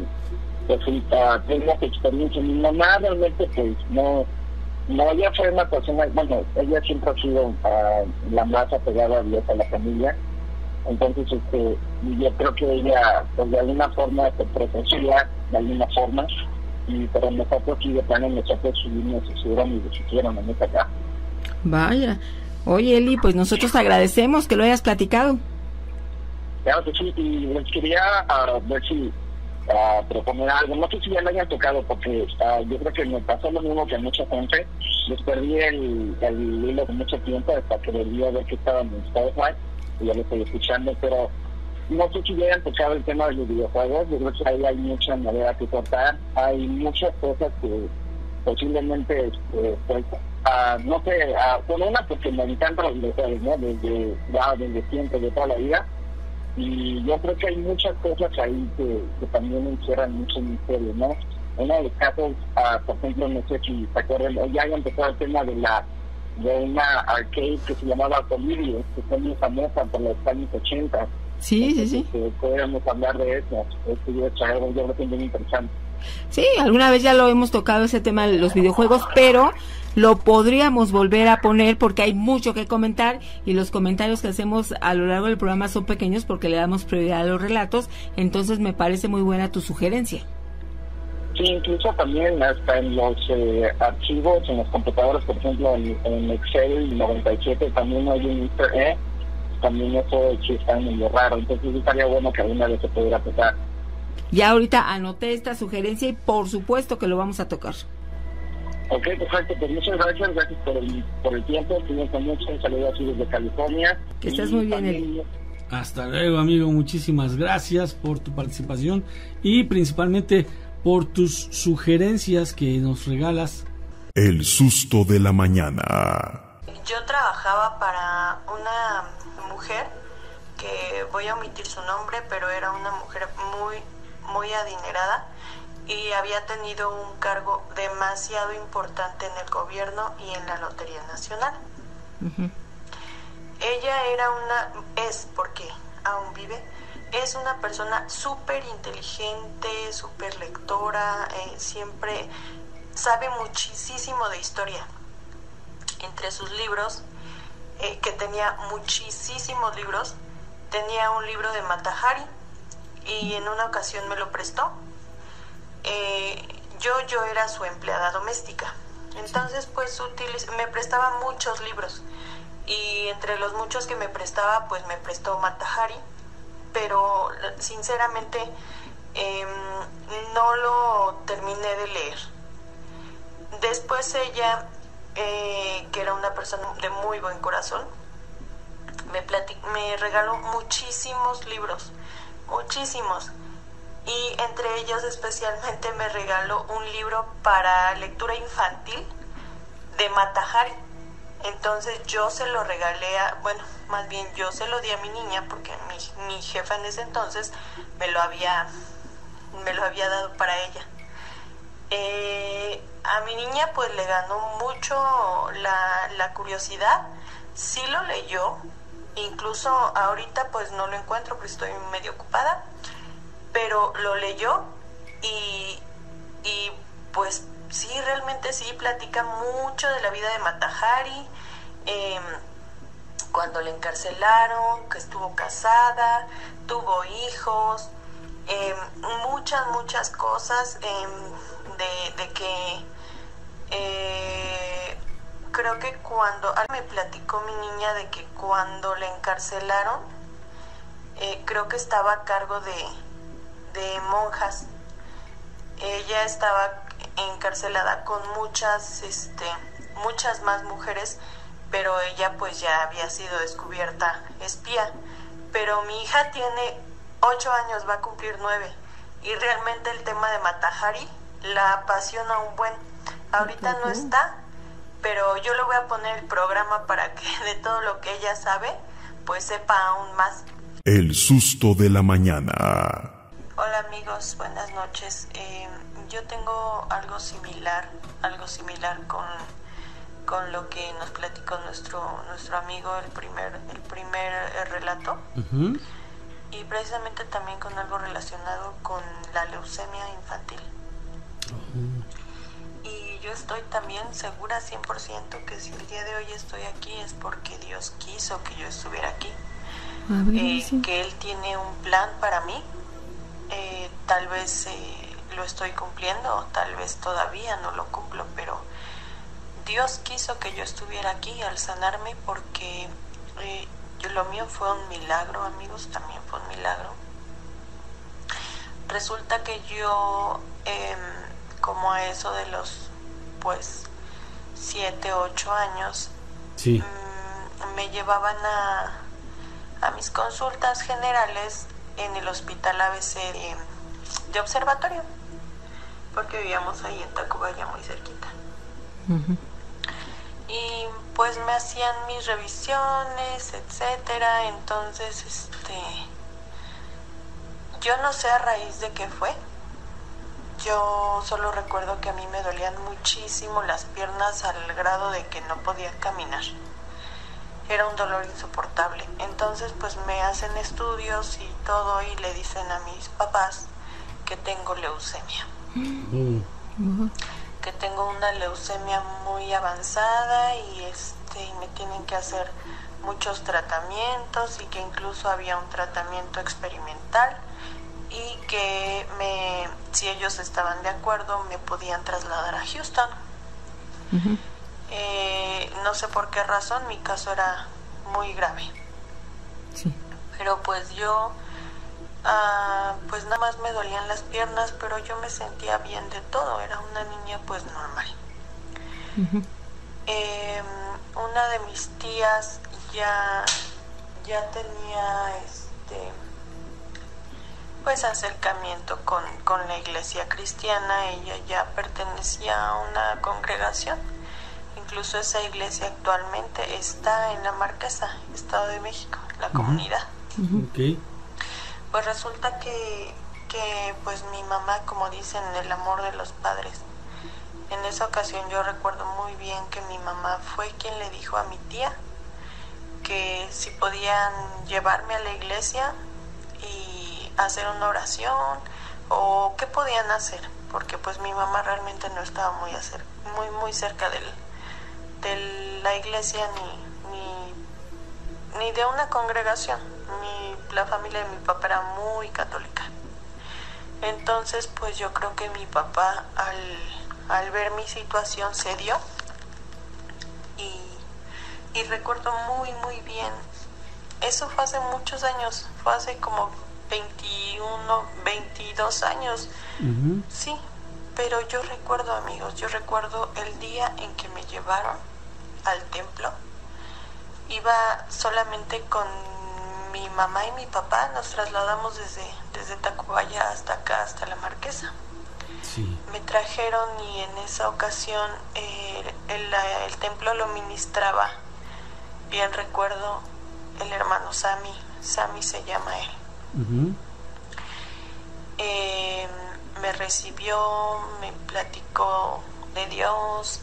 experiencia. Mi mamá realmente pues no, ella fue una persona, ella siempre ha sido la más apegada a Dios, a la familia. Entonces yo creo que ella pues de alguna forma se protegía de alguna forma, pero nosotros sí de plano nosotros subimos y subieron en esta casa. Vaya. Oye, Eli, pues nosotros te agradecemos que lo hayas platicado. Claro que sí, y les quería ver si proponer algo. No sé si ya lo hayan tocado, porque yo creo que me pasó lo mismo que a mucha gente. Les perdí el hilo de mucho tiempo hasta que volví a ver que estaban en Spotify, y ya lo estoy escuchando, pero no sé si ya hayan tocado el tema de los videojuegos. Yo creo que ahí hay mucha manera que cortar, hay muchas cosas que posiblemente pues no sé, bueno, una porque me encantan los videojuegos, ¿no? Desde siempre, de toda la vida, y yo creo que hay muchas cosas ahí que también encierran mucho misterio, ¿no? Uno de los casos, por ejemplo, no sé si se acuerdan, ya hayan empezado el tema de una arcade que se llamaba Colibri, que fue muy famosa por los años 80. Sí. Podríamos hablar de eso. Yo creo que es muy interesante. Sí, alguna vez ya lo hemos tocado ese tema de los videojuegos, pero lo podríamos volver a poner porque hay mucho que comentar, y los comentarios que hacemos a lo largo del programa son pequeños porque le damos prioridad a los relatos. Entonces me parece muy buena tu sugerencia. Sí, incluso también hasta en los archivos, en los computadores, por ejemplo, en Excel 97 también hay un Easter egg, también eso sí está medio raro, entonces estaría bueno que alguna vez se pudiera tocar. Ya ahorita anoté esta sugerencia y por supuesto que lo vamos a tocar. Ok, perfecto, pues muchas gracias por el tiempo, cuídense mucho, un saludo aquí desde California. Que estés muy bien, Eli. Hasta luego, amigo, muchísimas gracias por tu participación y principalmente por tus sugerencias que nos regalas. El susto de la mañana. Yo trabajaba para una mujer que voy a omitir su nombre, pero era una mujer muy adinerada y había tenido un cargo demasiado importante en el gobierno y en la Lotería Nacional. Uh-huh. Ella porque aún vive, es una persona súper inteligente, súper lectora, siempre sabe muchísimo de historia. Entre sus libros, que tenía muchísimos libros, tenía un libro de Mata Hari y en una ocasión me lo prestó. Yo era su empleada doméstica, entonces pues me prestaba muchos libros y entre los muchos que me prestaba pues me prestó Mata Hari, pero sinceramente no lo terminé de leer. Después ella, que era una persona de muy buen corazón, me regaló muchísimos libros, muchísimos, y entre ellos especialmente me regaló un libro para lectura infantil de Mata Hari. Entonces yo se lo regalé más bien yo se lo di a mi niña porque mi jefa en ese entonces me lo había dado para ella. A mi niña pues le ganó mucho la curiosidad, sí lo leyó, incluso ahorita pues no lo encuentro porque estoy medio ocupada, pero lo leyó y pues sí, realmente sí, platica mucho de la vida de Mata Hari, cuando le encarcelaron, que estuvo casada, tuvo hijos, muchas cosas, de que creo que me platicó mi niña de que cuando le encarcelaron, creo que estaba a cargo de monjas. Ella estaba encarcelada con muchas más mujeres, pero ella pues ya había sido descubierta espía. Pero mi hija tiene 8 años, va a cumplir 9, y realmente el tema de Mata Hari la apasiona un buen. Ahorita no está, pero yo le voy a poner el programa para que de todo lo que ella sabe, pues sepa aún más. El susto de la mañana. Hola amigos, buenas noches. Yo tengo algo similar con lo que nos platicó nuestro amigo el primer relato. Uh-huh. Y precisamente también con algo relacionado con la leucemia infantil. Uh-huh. Y yo estoy también segura 100% que si el día de hoy estoy aquí es porque Dios quiso que yo estuviera aquí. Sí. Que Él tiene un plan para mí. Tal vez lo estoy cumpliendo, tal vez todavía no lo cumplo, pero Dios quiso que yo estuviera aquí al sanarme, porque lo mío fue un milagro, amigos, también fue un milagro. Resulta que yo, como a eso de los 7, 8 años, sí, me llevaban a mis consultas generales en el hospital ABC de Observatorio, porque vivíamos ahí en Tacubaya, muy cerquita. Uh-huh. Y pues me hacían mis revisiones, etcétera. Entonces yo no sé a raíz de qué fue. Yo solo recuerdo que a mí me dolían muchísimo las piernas al grado de que no podía caminar. Era un dolor insoportable. Entonces pues me hacen estudios y todo, y le dicen a mis papás que tengo leucemia. Uh-huh. Que tengo una leucemia muy avanzada y me tienen que hacer muchos tratamientos, y que incluso había un tratamiento experimental, y que si ellos estaban de acuerdo me podían trasladar a Houston. Uh-huh. No sé por qué razón, mi caso era muy grave. Sí. Pero pues yo pues nada más me dolían las piernas, pero yo me sentía bien de todo, era una niña pues normal. Una de mis tías ya tenía pues acercamiento con la iglesia cristiana. Ella ya pertenecía a una congregación. Incluso esa iglesia actualmente está en La Marquesa, Estado de México, la comunidad. Okay. Pues resulta que pues mi mamá, como dicen, el amor de los padres. En esa ocasión yo recuerdo muy bien que mi mamá fue quien le dijo a mi tía que si podían llevarme a la iglesia y hacer una oración o qué podían hacer, porque pues mi mamá realmente no estaba muy cerca de la iglesia ni de una congregación. La familia de mi papá era muy católica. Entonces pues yo creo que mi papá al ver mi situación cedió y recuerdo muy bien. Eso fue hace muchos años, fue hace como 21, 22 años. Sí, pero yo recuerdo, amigos, el día en que me llevaron al templo. Iba solamente con mi mamá y mi papá, nos trasladamos desde Tacubaya hasta acá, hasta La Marquesa. Sí. Me trajeron y en esa ocasión el templo lo ministraba, bien recuerdo, el hermano Sammy se llama él. Me recibió, me platicó de Dios,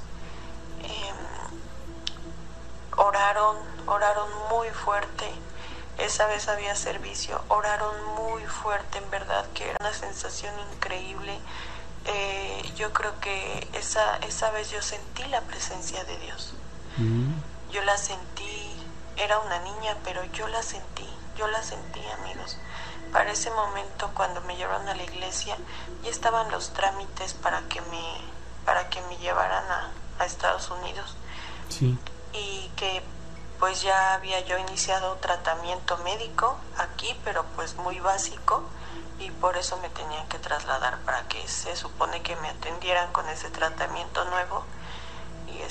oraron muy fuerte. Esa vez había servicio, oraron muy fuerte, en verdad que era una sensación increíble. Yo creo que esa vez yo sentí la presencia de Dios. Yo la sentí, era una niña, pero yo la sentí, amigos. Para ese momento, cuando me llevaron a la iglesia, ya estaban los trámites para que me llevaran a Estados Unidos. Sí. Y que pues ya había yo iniciado tratamiento médico aquí, pero pues muy básico, y por eso me tenían que trasladar para que se supone que me atendieran con ese tratamiento nuevo. Y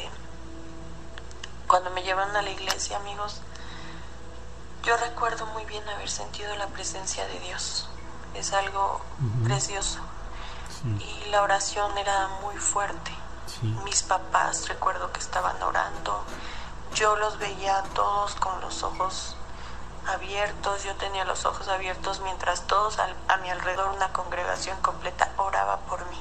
cuando me llevaron a la iglesia, amigos, yo recuerdo muy bien haber sentido la presencia de Dios. Es algo precioso. Sí. Y la oración era muy fuerte. Sí. Mis papás recuerdo que estaban orando. Yo los veía a todos con los ojos abiertos. Yo tenía los ojos abiertos mientras todos a mi alrededor, una congregación completa, oraba por mí.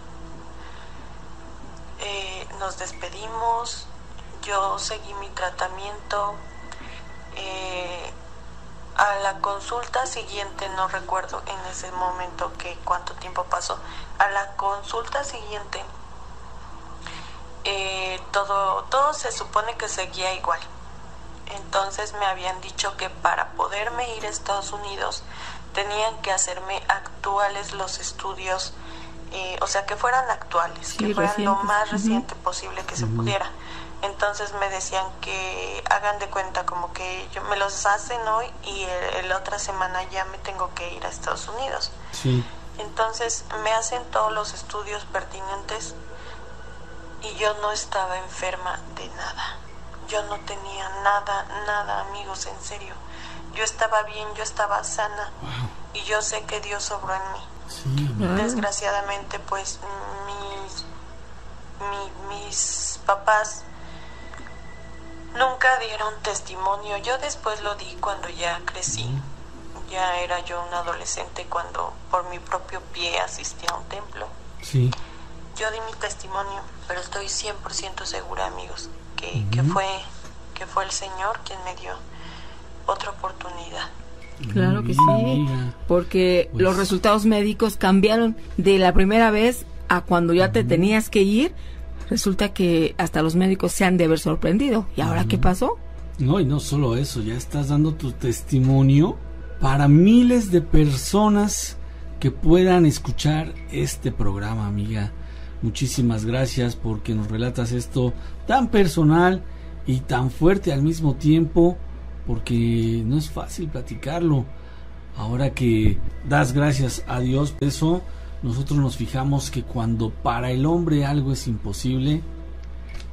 Nos despedimos. Yo seguí mi tratamiento. A la consulta siguiente, no recuerdo en ese momento cuánto tiempo pasó. A la consulta siguiente, todo se supone que seguía igual. Entonces me habían dicho que para poderme ir a Estados Unidos tenían que hacerme actuales los estudios, o sea, que fueran actuales, sí, que fueran recientes, lo más reciente posible que se pudiera. Entonces me decían que hagan de cuenta como que me los hacen hoy y la otra semana ya me tengo que ir a Estados Unidos. Sí. Entonces me hacen todos los estudios pertinentes y yo no estaba enferma de nada. Yo no tenía nada, amigos, en serio. Yo estaba bien, yo estaba sana. Wow. Y yo sé que Dios obró en mí. Sí. Desgraciadamente, pues mis papás nunca dieron testimonio. Yo después lo di cuando ya crecí. Ya era yo un adolescente cuando por mi propio pie asistí a un templo. Sí. Yo di mi testimonio, pero estoy 100% segura, amigos, que fue el Señor quien me dio otra oportunidad. Claro que sí, porque pues los resultados médicos cambiaron de la primera vez a cuando ya te tenías que ir. Resulta que hasta los médicos se han de haber sorprendido. ¿Y ahora qué pasó? No, y no solo eso, ya estás dando tu testimonio para miles de personas que puedan escuchar este programa, amiga. Muchísimas gracias porque nos relatas esto tan personal y tan fuerte al mismo tiempo, porque no es fácil platicarlo. Ahora que das gracias a Dios por eso, nosotros nos fijamos que cuando para el hombre algo es imposible,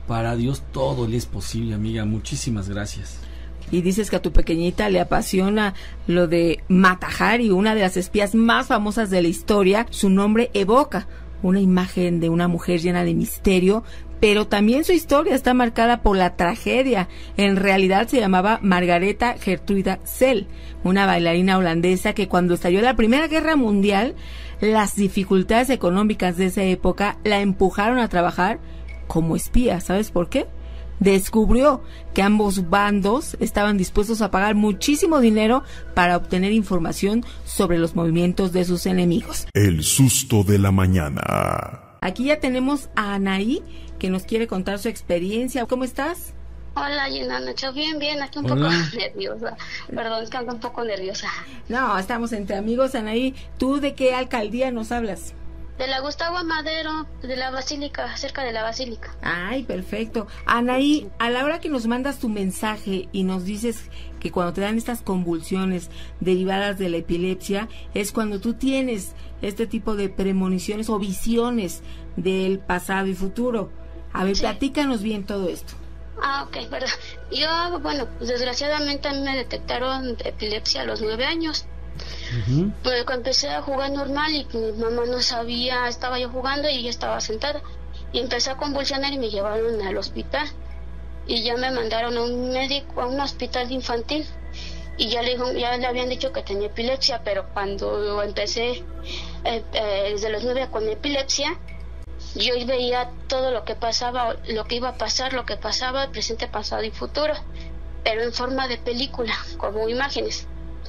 Para Dios todo le es posible, amiga. Muchísimas gracias. Y dices que a tu pequeñita le apasiona lo de Mata Hari, una de las espías más famosas de la historia. Su nombre evoca una imagen de una mujer llena de misterio, pero también su historia está marcada por la tragedia. En realidad se llamaba Margaretha Gertruida Cel, una bailarina holandesa que cuando estalló la Primera Guerra Mundial, las dificultades económicas de esa época la empujaron a trabajar como espía. ¿Sabes por qué? Descubrió que ambos bandos estaban dispuestos a pagar muchísimo dinero para obtener información sobre los movimientos de sus enemigos. El susto de la mañana. Aquí ya tenemos a Anaí, que nos quiere contar su experiencia. ¿Cómo estás? Hola, Gina Nacho. Bien, aquí un poco nerviosa. Perdón, es que ando un poco nerviosa. No, estamos entre amigos, Anaí. ¿Tú de qué alcaldía nos hablas? De la Gustavo Madero, de la Basílica, cerca de la Basílica. Ay, perfecto. Anaí, a la hora que nos mandas tu mensaje y nos dices que cuando te dan estas convulsiones derivadas de la epilepsia, es cuando tú tienes este tipo de premoniciones o visiones del pasado y futuro. A ver, sí. Platícanos bien todo esto. Ok, verdad. Yo, bueno, pues desgraciadamente a mí me detectaron epilepsia a los 9 años. Pues cuando empecé a jugar normal y mi mamá no sabía, estaba yo jugando y ella estaba sentada y empecé a convulsionar y me llevaron al hospital y ya me mandaron a un médico, a un hospital infantil y ya le habían dicho que tenía epilepsia, pero cuando empecé desde los 9 con epilepsia, yo veía todo lo que pasaba, lo que iba a pasar, lo que pasaba, presente, pasado y futuro, pero en forma de película, como imágenes.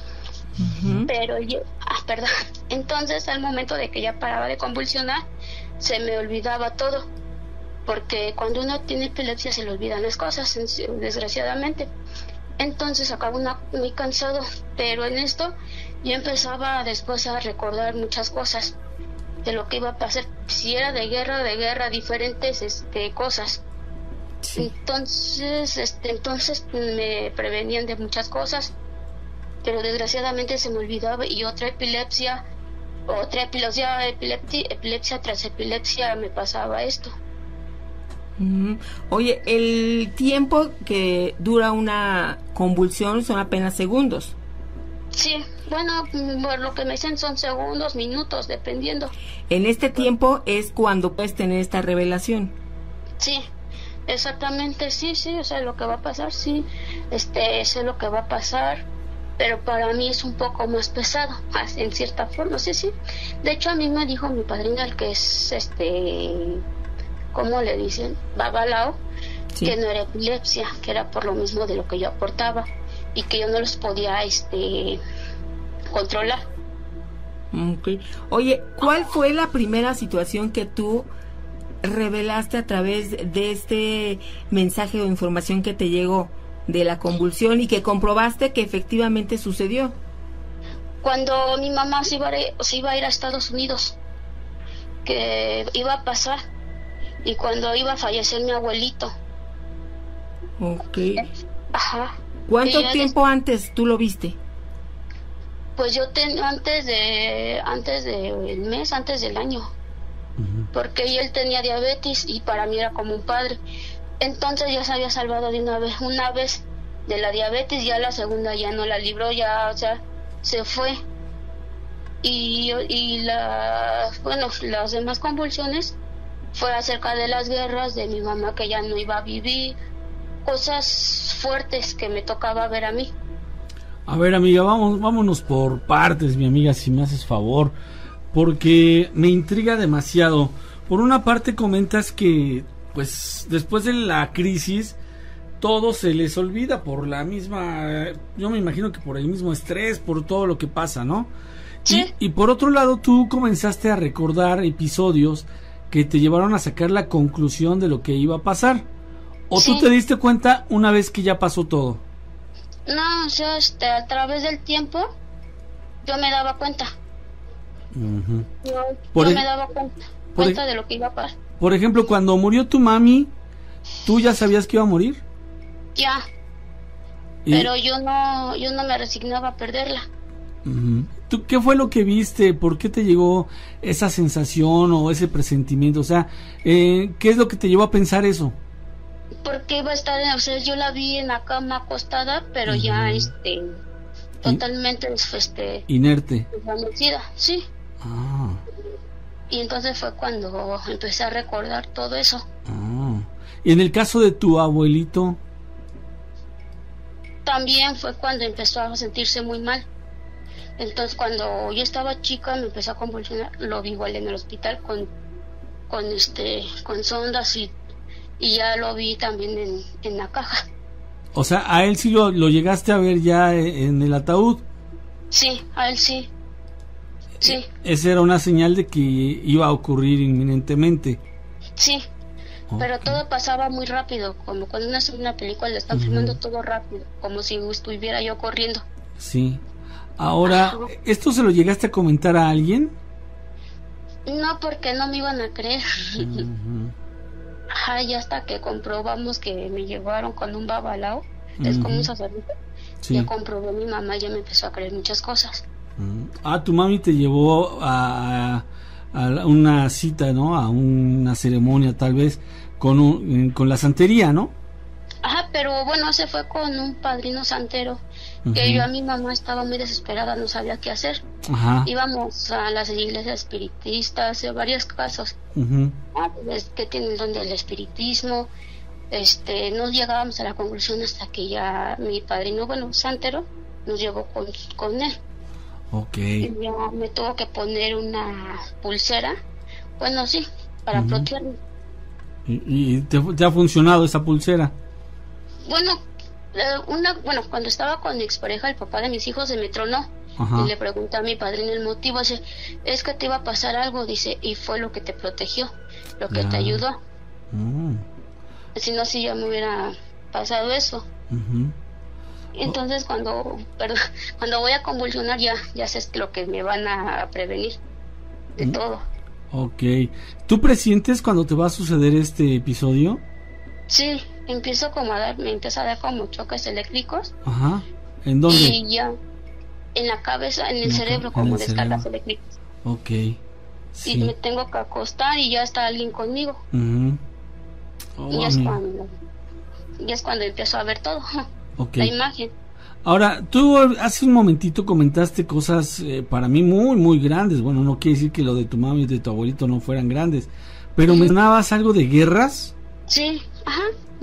Pero yo, perdón, entonces al momento de que ya paraba de convulsionar se me olvidaba todo, porque cuando uno tiene epilepsia se le olvidan las cosas, desgraciadamente. Entonces acabo muy cansado, pero en esto yo empezaba después a recordar muchas cosas de lo que iba a pasar, si era de guerra, diferentes cosas. Sí. Entonces me prevenían de muchas cosas, pero desgraciadamente se me olvidaba y epilepsia tras epilepsia me pasaba esto. Oye, el tiempo que dura una convulsión son apenas segundos. Sí, bueno, por lo que me dicen son segundos, minutos, dependiendo. En este tiempo es cuando puedes tener esta revelación. Sí, exactamente, sí, o sea, lo que va a pasar, sí, sé lo que va a pasar. Pero para mí es un poco más pesado, en cierta forma, sí. De hecho, a mí me dijo mi padrina, el que es, ¿cómo le dicen? Babalao, sí, que no era epilepsia, que era por lo mismo de lo que yo aportaba y que yo no los podía, controlar. Okay. Oye, ¿cuál fue la primera situación que tú revelaste a través de este mensaje o información que te llegó de la convulsión y que comprobaste que efectivamente sucedió? Cuando mi mamá se iba a ir a Estados Unidos, que iba a pasar, y cuando iba a fallecer mi abuelito. Ok. Ajá. ¿Cuánto tiempo antes tú lo viste? Pues yo antes del año, porque él tenía diabetes y para mí era como un padre. Entonces ya se había salvado de una vez de la diabetes, ya la segunda ya no la libró, ya, o sea, se fue. Y las demás convulsiones fue acerca de las guerras, de mi mamá que ya no iba a vivir, cosas fuertes que me tocaba ver a mí. A ver, amiga, vámonos por partes, mi amiga, si me haces favor, porque me intriga demasiado. Por una parte comentas que pues después de la crisis todo se les olvida por la misma, yo me imagino que por el mismo estrés, por todo lo que pasa, ¿no? Sí. Y por otro lado tú comenzaste a recordar episodios que te llevaron a sacar la conclusión de lo que iba a pasar. ¿O sí, tú te diste cuenta una vez que ya pasó todo? No, yo a través del tiempo yo me daba cuenta. Yo me daba cuenta de lo que iba a pasar. Por ejemplo, cuando murió tu mami, ¿tú ya sabías que iba a morir? Ya. Pero yo no me resignaba a perderla. ¿Tú qué fue lo que viste? ¿Por qué te llegó esa sensación o ese presentimiento? O sea, ¿qué es lo que te llevó a pensar eso? porque iba a estar, o sea, yo la vi en la cama acostada, pero ya totalmente inerte, desvanecida, sí. Ah. Y entonces fue cuando empecé a recordar todo eso. Ah. Y en el caso de tu abuelito, también fue cuando empezó a sentirse muy mal. Entonces cuando yo estaba chica me empezó a convulsionar, lo vi igual en el hospital con sondas y ya lo vi también en la caja. O sea, a él sí lo llegaste a ver ya en el ataúd. Sí, a él sí. Sí. Esa era una señal de que iba a ocurrir inminentemente. Sí. Okay. Pero todo pasaba muy rápido, como cuando una película le están filmando todo rápido, como si estuviera yo corriendo. Sí. Ahora, ¿esto se lo llegaste a comentar a alguien? No, porque no me iban a creer. Ya hasta que comprobamos que me llevaron con un babalao, es como un sacerdote. Sí. Ya comprobó mi mamá y ya me empezó a creer muchas cosas. Tu mami te llevó a una cita, ¿no? A una ceremonia tal vez con la santería, ¿no? Ajá, pero bueno, se fue con un padrino santero, que yo a mi mamá estaba muy desesperada, no sabía qué hacer. Ajá. Íbamos a las iglesias espiritistas, varios casos. Pues, que tienen el don del espiritismo. No llegábamos a la conclusión hasta que ya mi padrino, santero, nos llevó con él. Okay. Y ya me tuvo que poner una pulsera, para protegerme. ¿Y te ha funcionado esa pulsera? Cuando estaba con mi expareja, el papá de mis hijos se me tronó. Y le pregunté a mi padrino el motivo, dice, es que te iba a pasar algo, dice, y fue lo que te protegió, lo que te ayudó. Si no, si ya me hubiera pasado eso. Entonces cuando voy a convulsionar ya sé lo que me van a prevenir de todo. Okay. ¿Tú presientes cuando te va a suceder este episodio? Sí, me empieza a dar como choques eléctricos. Ajá. ¿En dónde? Y ya en la cabeza, en el cerebro, como descargas eléctricas. Okay. Sí. Y me tengo que acostar y ya está alguien conmigo. Y ya es cuando empiezo a ver todo. Okay. La imagen. Ahora, tú hace un momentito comentaste cosas para mí muy, muy grandes. Bueno, no quiere decir que lo de tu mami y de tu abuelito no fueran grandes, pero mencionabas algo de guerras. Sí, ajá.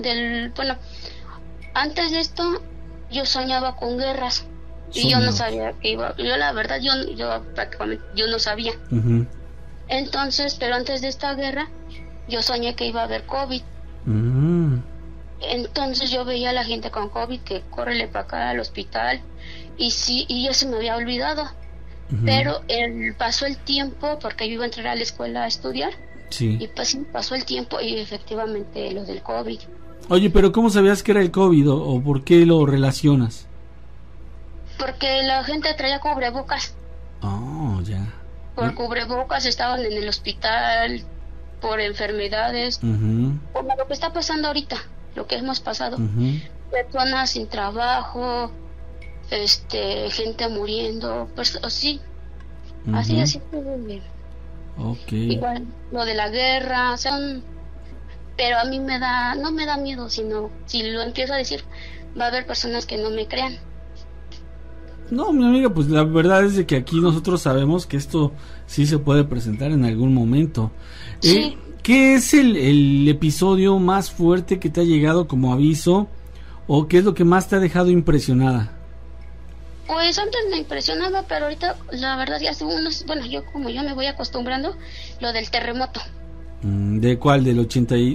Antes de esto yo soñaba con guerras y yo no sabía que iba. Yo la verdad, yo prácticamente no sabía. Entonces, pero antes de esta guerra yo soñé que iba a haber COVID. Entonces yo veía a la gente con COVID que córrele para acá al hospital y ya se me había olvidado. Pero pasó el tiempo porque yo iba a entrar a la escuela a estudiar. Sí. Y pasó el tiempo y efectivamente lo del COVID. Oye, pero ¿cómo sabías que era el COVID o por qué lo relacionas? Porque la gente traía cubrebocas. Ya. Por cubrebocas estaban en el hospital por enfermedades, como lo que está pasando ahorita, lo que hemos pasado, personas sin trabajo, gente muriendo, pues así, así. Okay. Igual lo de la guerra, pero a mí no me da miedo, sino si lo empiezo a decir, va a haber personas que no me crean. No, mi amiga, pues la verdad es de que aquí nosotros sabemos que esto sí se puede presentar en algún momento. Sí. ¿Qué es el episodio más fuerte que te ha llegado como aviso o qué es lo que más te ha dejado impresionada? Pues antes me impresionaba, pero ahorita la verdad ya hace yo me voy acostumbrando, lo del terremoto. ¿De cuál? ¿Del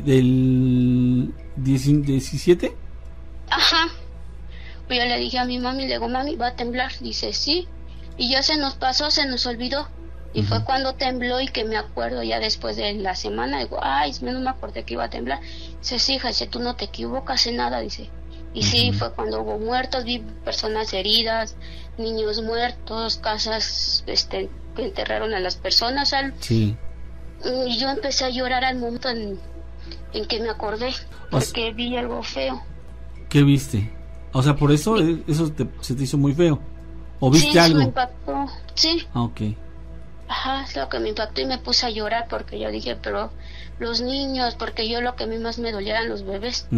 17? Ajá. Pues yo le dije a mi mami, le digo, mami, va a temblar. Dice, sí. Y ya se nos olvidó. Y fue cuando tembló y que me acuerdo ya después de la semana. Digo, no me acordé que iba a temblar. Dice, sí, hija, tú no te equivocas en nada, dice. Y sí, fue cuando hubo muertos, vi personas heridas, niños muertos, casas que enterraron a las personas. Sí. Y yo empecé a llorar al momento en que me acordé, porque vi algo feo. ¿Qué viste? O sea, por eso se te hizo muy feo. ¿O viste algo? Sí, me impactó. Sí. Ok. Ajá, es lo que me impactó y me puse a llorar porque yo dije, pero los niños, porque yo lo que a mí más me dolía eran los bebés.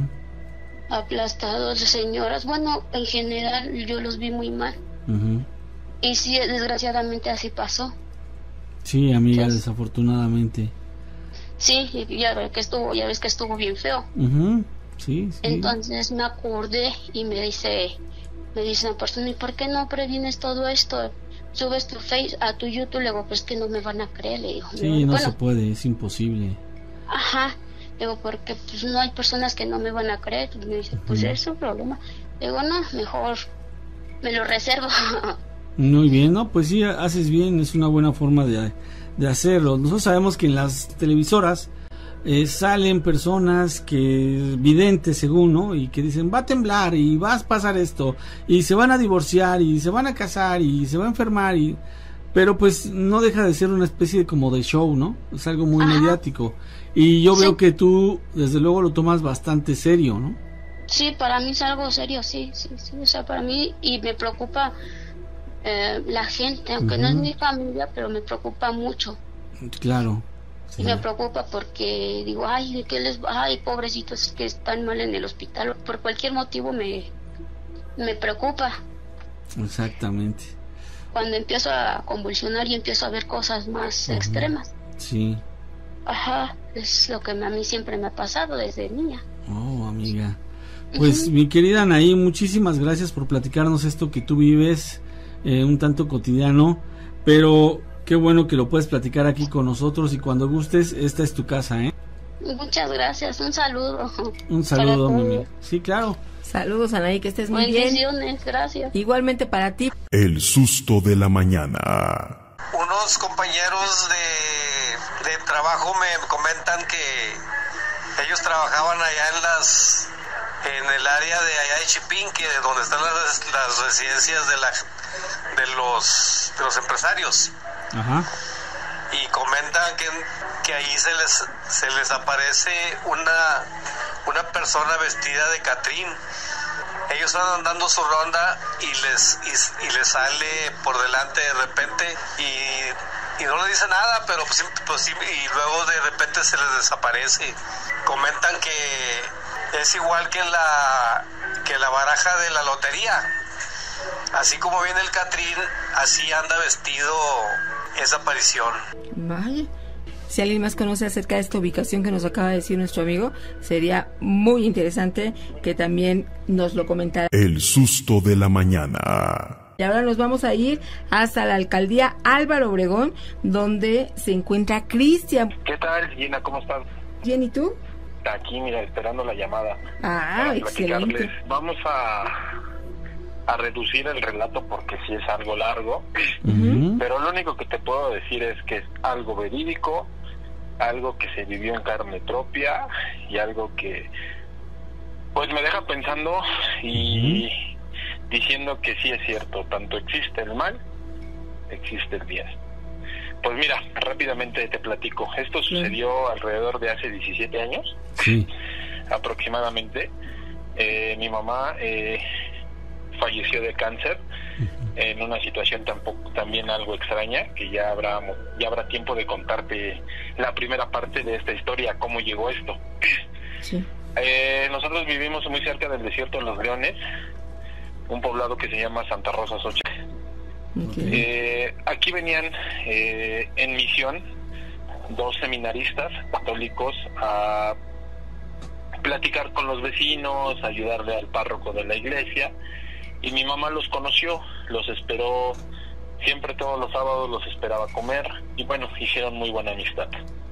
Aplastados, señoras, bueno, en general yo los vi muy mal. Y sí, desgraciadamente así pasó. Sí, amiga, entonces, desafortunadamente. Sí, ya ves que estuvo bien feo. Sí, sí. Entonces me acordé y me dice una persona, ¿y por qué no previenes todo esto? Subes tu Face a tu YouTube. Le digo, pues que no me van a creer, le digo. Sí, no se puede, es imposible. Ajá, le digo, porque pues no hay personas que no me van a creer. Y me dice, pues es un problema. Le digo, no, mejor me lo reservo. Muy bien, ¿no? Pues sí, haces bien, es una buena forma de hacerlo. Nosotros sabemos que en las televisoras salen personas que videntes según, ¿no? Y que dicen, va a temblar y va a pasar esto, y se van a divorciar y se van a casar y se va a enfermar, pero pues no deja de ser una especie de como de show, ¿no? Es algo muy mediático. Y yo veo que tú, desde luego, lo tomas bastante serio, ¿no? Sí, para mí es algo serio, sí, o sea, para mí, y me preocupa la gente, aunque no es mi familia, pero me preocupa mucho. Claro. Sí. Y me preocupa porque digo, ay, pobrecitos que están mal en el hospital, por cualquier motivo me preocupa. Exactamente. Cuando empiezo a convulsionar y empiezo a ver cosas más extremas. Sí. Ajá, es lo que a mí siempre me ha pasado desde niña. Oh, amiga. Pues mi querida Anaí, muchísimas gracias por platicarnos esto que tú vives, un tanto cotidiano, pero qué bueno que lo puedes platicar aquí con nosotros, y cuando gustes, esta es tu casa, ¿eh? Muchas gracias, un saludo. Un saludo, Mimi. Sí, claro. Saludos, Anaí, que estés muy bien. Bendiciones, gracias. Igualmente para ti. El susto de la mañana. Unos compañeros de trabajo me comentan que ellos trabajaban allá en el área de allá de Chipinque, donde están las residencias de los empresarios. Ajá. Y comentan que ahí se les aparece una persona vestida de Catrín. Ellos andan dando su ronda y les sale por delante de repente y no le dice nada, pero pues sí, y luego de repente se les desaparece. Comentan que es igual que la baraja de la lotería. Así como viene el Catrín, así anda vestido esa aparición. Vaya. Si alguien más conoce acerca de esta ubicación que nos acaba de decir nuestro amigo, sería muy interesante que también nos lo comentara. El susto de la mañana. Y ahora nos vamos a ir hasta la alcaldía Álvaro Obregón, donde se encuentra Cristian. ¿Qué tal, Gina? ¿Cómo estás? Bien, ¿y tú? Aquí, mira, esperando la llamada. Excelente. Vamos a reducir el relato porque sí es algo largo, pero lo único que te puedo decir es que es algo verídico, algo que se vivió en carne propia y algo que pues me deja pensando y diciendo que sí es cierto, tanto existe el mal, existe el bien. Pues mira, rápidamente te platico. Esto sucedió alrededor de hace 17 años, aproximadamente. Mi mamá falleció de cáncer en una situación también algo extraña, que ya habrá tiempo de contarte la primera parte de esta historia, cómo llegó esto. Nosotros vivimos muy cerca del desierto de los Leones, un poblado que se llama Santa Rosa Xochitl. Aquí venían en misión 2 seminaristas católicos a platicar con los vecinos, ayudarle al párroco de la iglesia, y mi mamá los conoció, los esperó, siempre todos los sábados los esperaba comer, y bueno, hicieron muy buena amistad.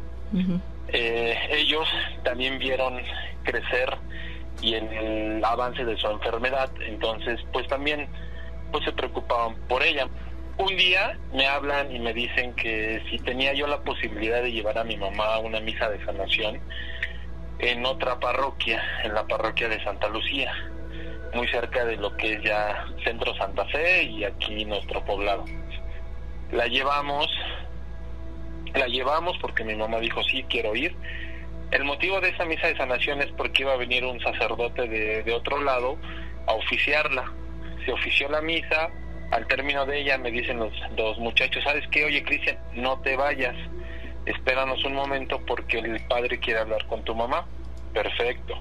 Ellos también vieron crecer y en el avance de su enfermedad, entonces pues también pues se preocupaban por ella. Un día me hablan y me dicen que si tenía yo la posibilidad de llevar a mi mamá a una misa de sanación en otra parroquia, en la parroquia de Santa Lucía, muy cerca de lo que es ya Centro Santa Fe y aquí nuestro poblado. La llevamos porque mi mamá dijo sí, quiero ir. El motivo de esa misa de sanación es porque iba a venir un sacerdote de otro lado a oficiarla. Se ofició la misa, al término de ella me dicen los muchachos, ¿sabes qué? Oye, Cristian, no te vayas, espéranos un momento porque el padre quiere hablar con tu mamá. Perfecto.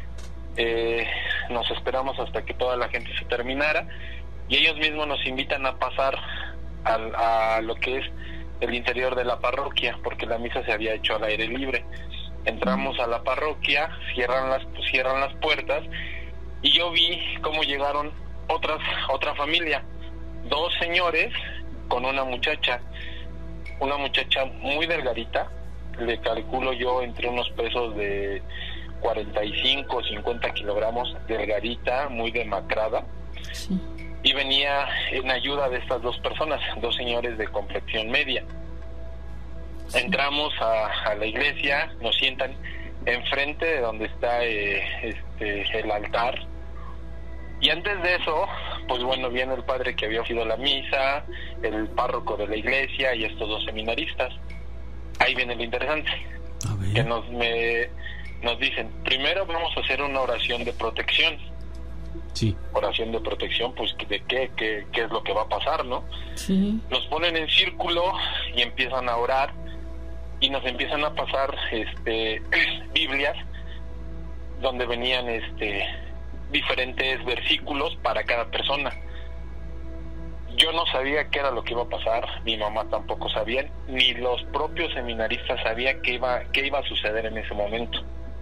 Nos esperamos hasta que toda la gente se terminara y ellos mismos nos invitan a pasar a lo que es el interior de la parroquia, porque la misa se había hecho al aire libre. Entramos a la parroquia, cierran las puertas y yo vi cómo llegaron otra familia, 2 señores con una muchacha muy delgadita, le calculo yo entre unos pesos de 45 o 50 kilogramos, delgadita, muy demacrada. Sí. Y venía en ayuda de estas 2 personas, 2 señores de complexión media. Sí. Entramos a la iglesia, nos sientan enfrente de donde está el altar. Y antes de eso, pues bueno, viene el padre que había sido la misa, el párroco de la iglesia y estos 2 seminaristas. Ahí viene lo interesante, que nos dicen, primero vamos a hacer una oración de protección. Sí. Oración de protección, pues de qué es lo que va a pasar, ¿no? Sí. Nos ponen en círculo y empiezan a orar y nos empiezan a pasar Biblias donde venían diferentes versículos para cada persona. Yo no sabía qué era lo que iba a pasar, mi mamá tampoco sabía, ni los propios seminaristas sabían qué iba a suceder en ese momento.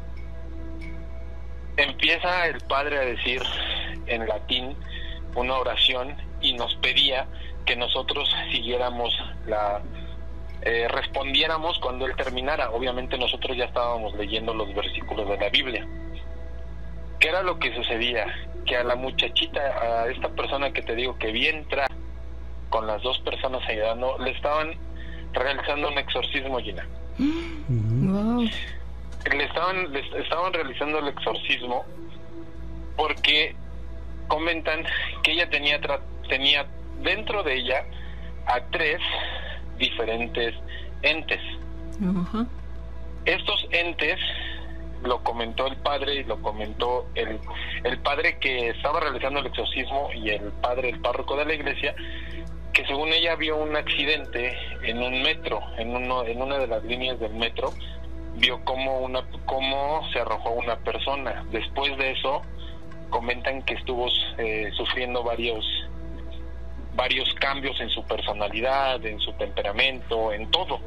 Empieza el padre a decir en latín una oración y nos pedía que nosotros siguiéramos respondiéramos cuando él terminara. Obviamente nosotros ya estábamos leyendo los versículos de la Biblia. ¿Qué era lo que sucedía? Que a la muchachita, a esta persona que te digo que vi entrar con las 2 personas ayudando, le estaban realizando un exorcismo, Gina. Wow. Le estaban realizando el exorcismo porque comentan que ella tenía dentro de ella a 3 diferentes entes. Uh-huh. Estos entes, lo comentó el padre y lo comentó el padre que estaba realizando el exorcismo y el párroco de la iglesia, que según ella vio un accidente en un metro, en una de las líneas del metro, vio cómo se arrojó una persona. Después de eso comentan que estuvo sufriendo varios cambios en su personalidad, en su temperamento, en todo.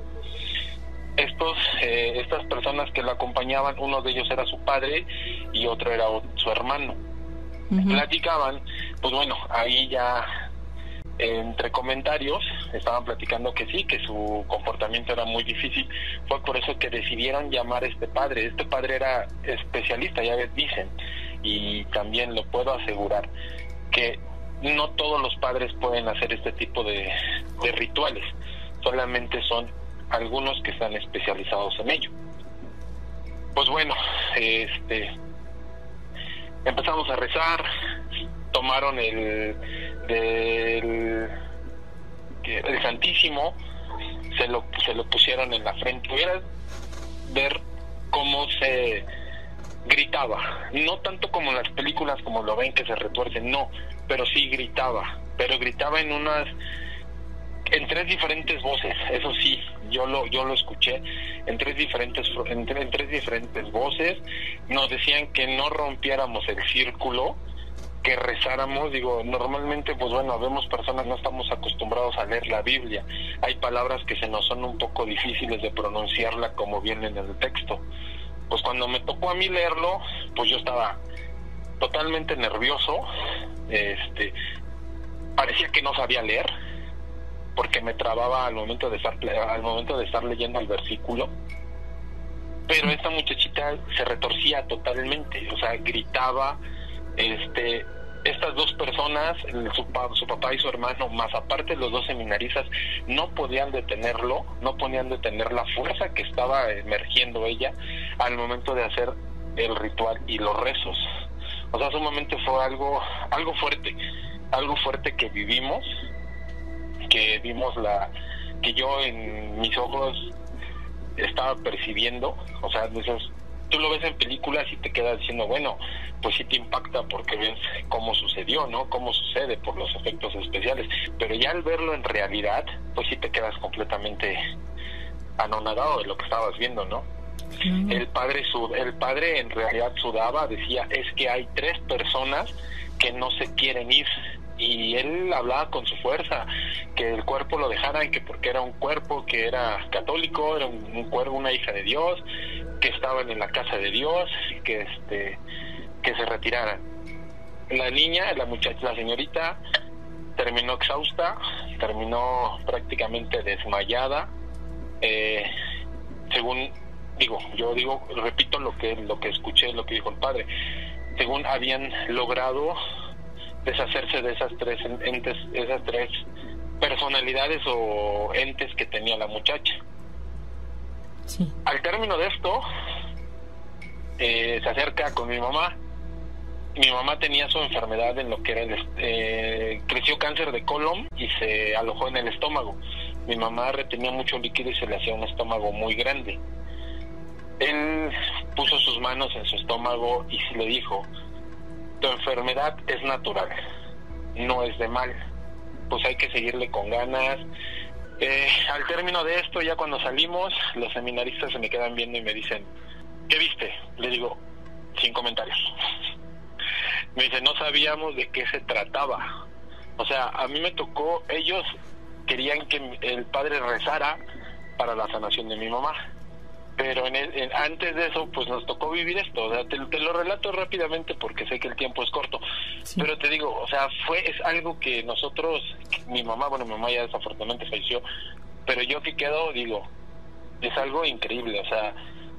Estas personas que la acompañaban, uno de ellos era su padre y otro era su hermano. Uh-huh. Platicaban, pues bueno, ahí ya entre comentarios estaban platicando que sí, que su comportamiento era muy difícil. Fue por eso que decidieron llamar a este padre. Este padre era especialista, ya dicen, y también lo puedo asegurar, que no todos los padres pueden hacer este tipo de rituales, solamente son algunos que están especializados en ello. Pues bueno, empezamos a rezar, tomaron el Santísimo, se lo pusieron en la frente. Pudieras ver cómo se gritaba, no tanto como en las películas como lo ven que se retuercen, no, pero sí gritaba, pero gritaba en 3 diferentes voces. Eso sí, yo lo escuché en 3 diferentes voces. Nos decían que no rompiéramos el círculo, que rezáramos. Digo, normalmente, pues bueno, vemos personas, no estamos acostumbrados a leer la Biblia. Hay palabras que se nos son un poco difíciles de pronunciarla como viene en el texto. Pues cuando me tocó a mí leerlo, pues yo estaba totalmente nervioso. Parecía que no sabía leer, porque me trababa al momento de estar leyendo el versículo. Pero esta muchachita se retorcía totalmente, o sea, gritaba. Estas 2 personas, su papá y su hermano, más aparte los 2 seminaristas, no podían detenerlo, no podían detener la fuerza que estaba emergiendo ella al momento de hacer el ritual y los rezos. O sea, sumamente fue algo fuerte que vivimos, que vimos que yo en mis ojos estaba percibiendo. O sea, tú lo ves en películas y te quedas diciendo, bueno, pues sí te impacta porque ves cómo sucedió, ¿no? Cómo sucede por los efectos especiales. Pero ya al verlo en realidad, pues sí te quedas completamente anonadado de lo que estabas viendo, ¿no? El padre en realidad sudaba, decía, es que hay 3 personas que no se quieren ir, y él hablaba con su fuerza, que el cuerpo lo dejaran, que porque era un cuerpo que era católico, era un cuerpo, una hija de Dios, que estaban en la casa de Dios, que se retiraran. La niña, la muchacha, la señorita, terminó exhausta, terminó prácticamente desmayada, según repito lo que escuché, lo que dijo el padre, según habían logrado deshacerse de esas 3 entes, esas 3 personalidades o entes que tenía la muchacha. Sí. Al término de esto, se acerca con mi mamá. Mi mamá tenía su enfermedad en lo que era creció cáncer de colon y se alojó en el estómago. Mi mamá retenía mucho líquido y se le hacía un estómago muy grande. Él puso sus manos en su estómago y le dijo, tu enfermedad es natural, no es de mal, pues hay que seguirle con ganas. Al término de esto, ya cuando salimos, los seminaristas se me quedan viendo y me dicen, ¿qué viste? Le digo, sin comentarios. Me dice, no sabíamos de qué se trataba. O sea, a mí me tocó, ellos querían que el padre rezara para la sanación de mi mamá. Pero antes de eso, pues nos tocó vivir esto. O sea, te lo relato rápidamente porque sé que el tiempo es corto. Sí. Pero te digo, o sea, es algo que nosotros, mi mamá ya desafortunadamente falleció, pero yo que quedo, digo, es algo increíble. O sea,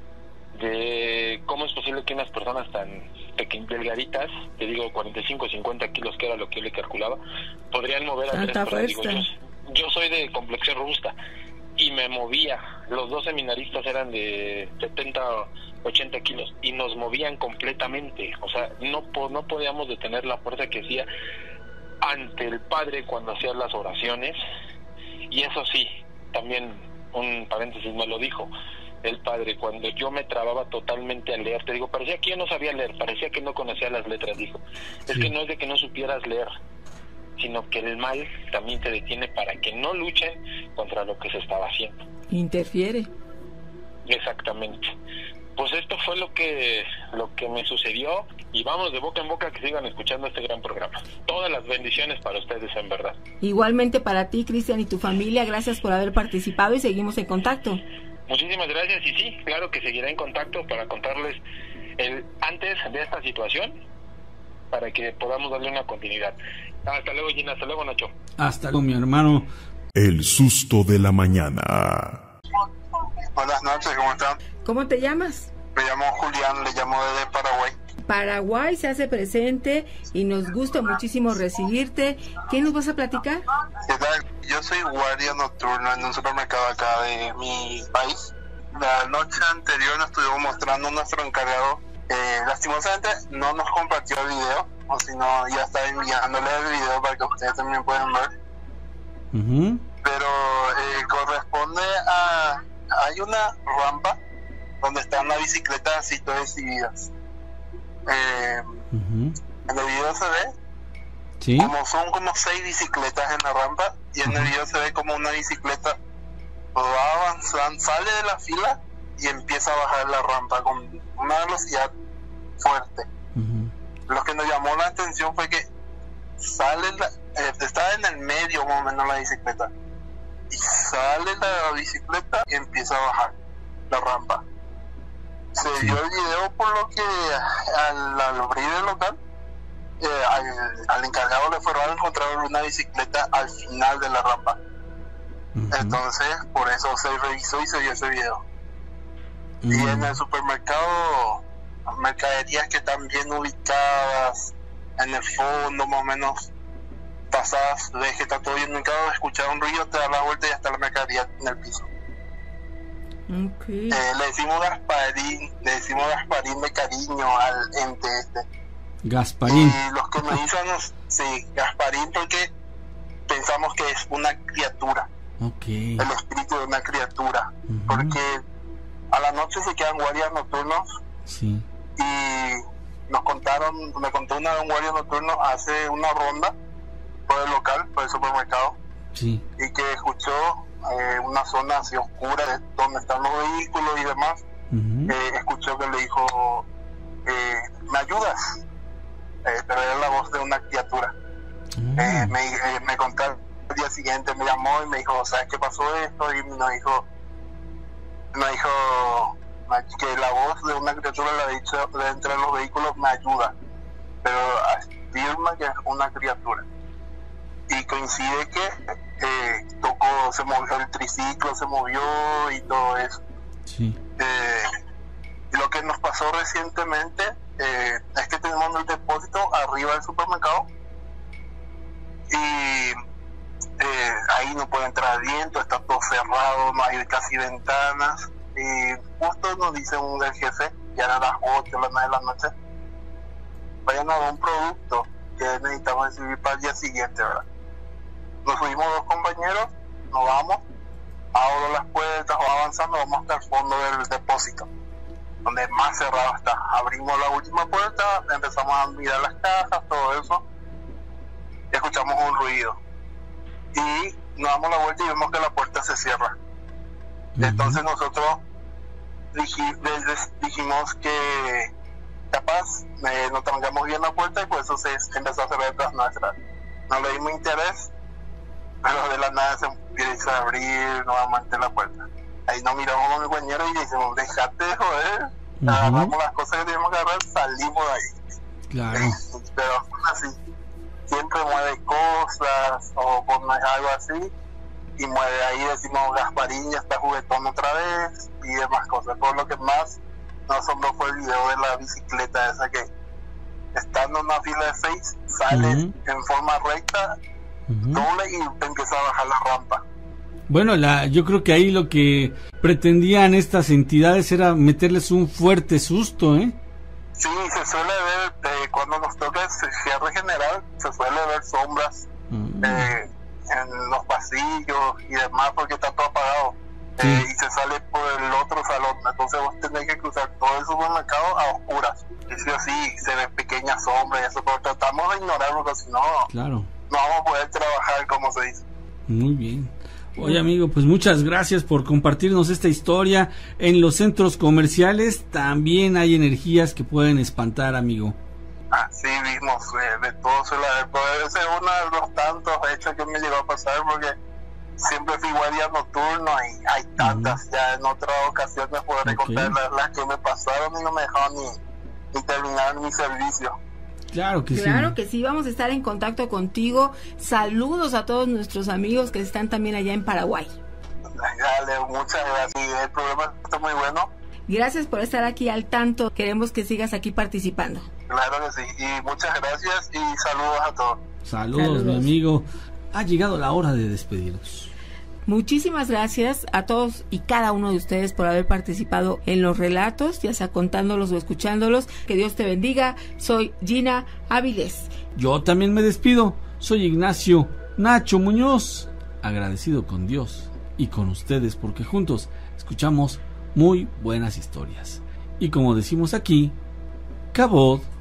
de cómo es posible que unas personas tan delgaditas, te digo 45, 50 kilos, que era lo que yo le calculaba, podrían mover a 3 personas. Digo, yo soy de complexión robusta y me movía. Los 2 seminaristas eran de 70, 80 kilos y nos movían completamente. O sea, no podíamos detener la fuerza que hacía ante el padre cuando hacía las oraciones. Y eso sí, también un paréntesis me lo dijo el padre, cuando yo me trababa totalmente a leer, te digo, parecía que yo no sabía leer, parecía que no conocía las letras, dijo, es que no es de que no supieras leer, sino que el mal también te detiene para que no luchen contra lo que se estaba haciendo. Interfiere. Exactamente. Pues esto fue lo que me sucedió, y vamos de boca en boca que sigan escuchando este gran programa. Todas las bendiciones para ustedes, en verdad. Igualmente para ti, Cristian, y tu familia, gracias por haber participado y seguimos en contacto. Muchísimas gracias, y sí, claro que seguiré en contacto para contarles antes de esta situación, para que podamos darle una continuidad. Hasta luego, Gina, hasta luego, Nacho. Hasta luego, mi hermano. El susto de la mañana. Buenas noches, ¿cómo están? ¿Cómo te llamas? Me llamo Julián, le llamo desde Paraguay. Paraguay se hace presente y nos gusta muchísimo recibirte. ¿Qué nos vas a platicar? ¿Qué tal? Yo soy guardia nocturno en un supermercado acá de mi país. La noche anterior nos estuvimos mostrando nuestro encargado. Lastimosamente no nos compartió el video, o si no ya está enviándole el video para que ustedes también puedan ver. Pero corresponde a... Hay una rampa donde está una bicicleta así todas exhibidas. En el video se ve como son como 6 bicicletas en la rampa, y en el video se ve como una bicicleta va avanzando, sale de la fila y empieza a bajar la rampa con una velocidad fuerte. Lo que nos llamó la atención fue que está en el medio más o menos la bicicleta, y sale la bicicleta y empieza a bajar la rampa. Se vio el video, por lo que al abrir el local, al encargado le fue raro encontrar una bicicleta al final de la rampa. Entonces, por eso se revisó y se vio ese video. Y en el supermercado, mercaderías que están bien ubicadas en el fondo, más o menos pasadas, ves que está todo bien ubicado, escuchar un ruido, te das la vuelta y ya está la mercadería en el piso. Le decimos Gasparín de cariño al ente este. Gasparín. Y los que me dicen, sí, Gasparín, porque pensamos que es una criatura. El espíritu de una criatura. Porque a la noche se quedan guardias nocturnos. Sí. Y me contó un guardia nocturno hace una ronda por el local, por el supermercado. Sí. Y que escuchó una zona así oscura donde están los vehículos y demás. Escuchó que le dijo, ¿me ayudas? Pero era la voz de una criatura. Me contó el día siguiente, me llamó y me dijo, ¿sabes qué pasó esto? Y nos dijo que la voz de una criatura le ha dicho de entre los vehículos, me ayuda, pero afirma que es una criatura. Y coincide que se movió el triciclo, se movió y todo eso. Sí. Lo que nos pasó recientemente es que tenemos el depósito arriba del supermercado y ahí no puede entrar viento, está todo cerrado, no hay casi ventanas, y justo nos dice el jefe, ya eran las 8 o las 9 de la noche, vayan a dar un producto que necesitamos recibir para el día siguiente, ¿verdad? Nos subimos 2 compañeros, nos vamos, abro las puertas, o avanzando, vamos hasta el fondo del depósito, donde más cerrado está. Abrimos la última puerta, empezamos a mirar las cajas, todo eso, y escuchamos un ruido. Y nos damos la vuelta y vemos que la puerta se cierra. Entonces nosotros dijimos que capaz no trancamos bien la puerta y por eso se empezó a cerrar detrás nuestra. No le dimos interés, pero de la nada se empieza a abrir nuevamente la puerta. Ahí nos miramos con mi compañero y decimos, déjate de joder, agarramos las cosas que teníamos que agarrar, salimos de ahí. Claro. Pero así, siempre mueve cosas o pone algo así y mueve ahí, decimos, Gasparín ya está juguetón otra vez y demás cosas. Por lo que más nos asombró fue el video de la bicicleta esa que, estando en una fila de 6, sale en forma recta, doble y empieza a bajar la rampa. Bueno, yo creo que ahí lo que pretendían estas entidades era meterles un fuerte susto, ¿eh? Sí, se suele ver, cuando nos toca el cierre general, se suele ver sombras en los pasillos y demás, porque está todo apagado. Y se sale por el otro salón, entonces vos tenés que cruzar todo el supermercado a oscuras. Y sí o sí, se ven pequeñas sombras y eso, pero tratamos de ignorarlo, porque si no, no vamos a poder trabajar, como se dice. Muy bien. Oye, amigo, pues muchas gracias por compartirnos esta historia. En los centros comerciales también hay energías que pueden espantar, amigo. Así vimos, de todo puede ser uno de los tantos hechos que me llegó a pasar, porque siempre fui guardia nocturno y hay tantas, ya en otras ocasiones podré contar las que me pasaron y no me dejaban ni terminar mi servicio. Claro que sí. Claro que sí, vamos a estar en contacto contigo. Saludos a todos nuestros amigos que están también allá en Paraguay. Dale, muchas gracias. El programa está muy bueno. Gracias por estar aquí al tanto. Queremos que sigas aquí participando. Claro que sí. Y muchas gracias y saludos a todos. Saludos, mi amigo. Ha llegado la hora de despedirnos. Muchísimas gracias a todos y cada uno de ustedes por haber participado en los relatos, ya sea contándolos o escuchándolos. Que Dios te bendiga. Soy Gina Áviles. Yo también me despido. Soy Ignacio Nacho Muñoz. Agradecido con Dios y con ustedes porque juntos escuchamos muy buenas historias. Y como decimos aquí, Cabot.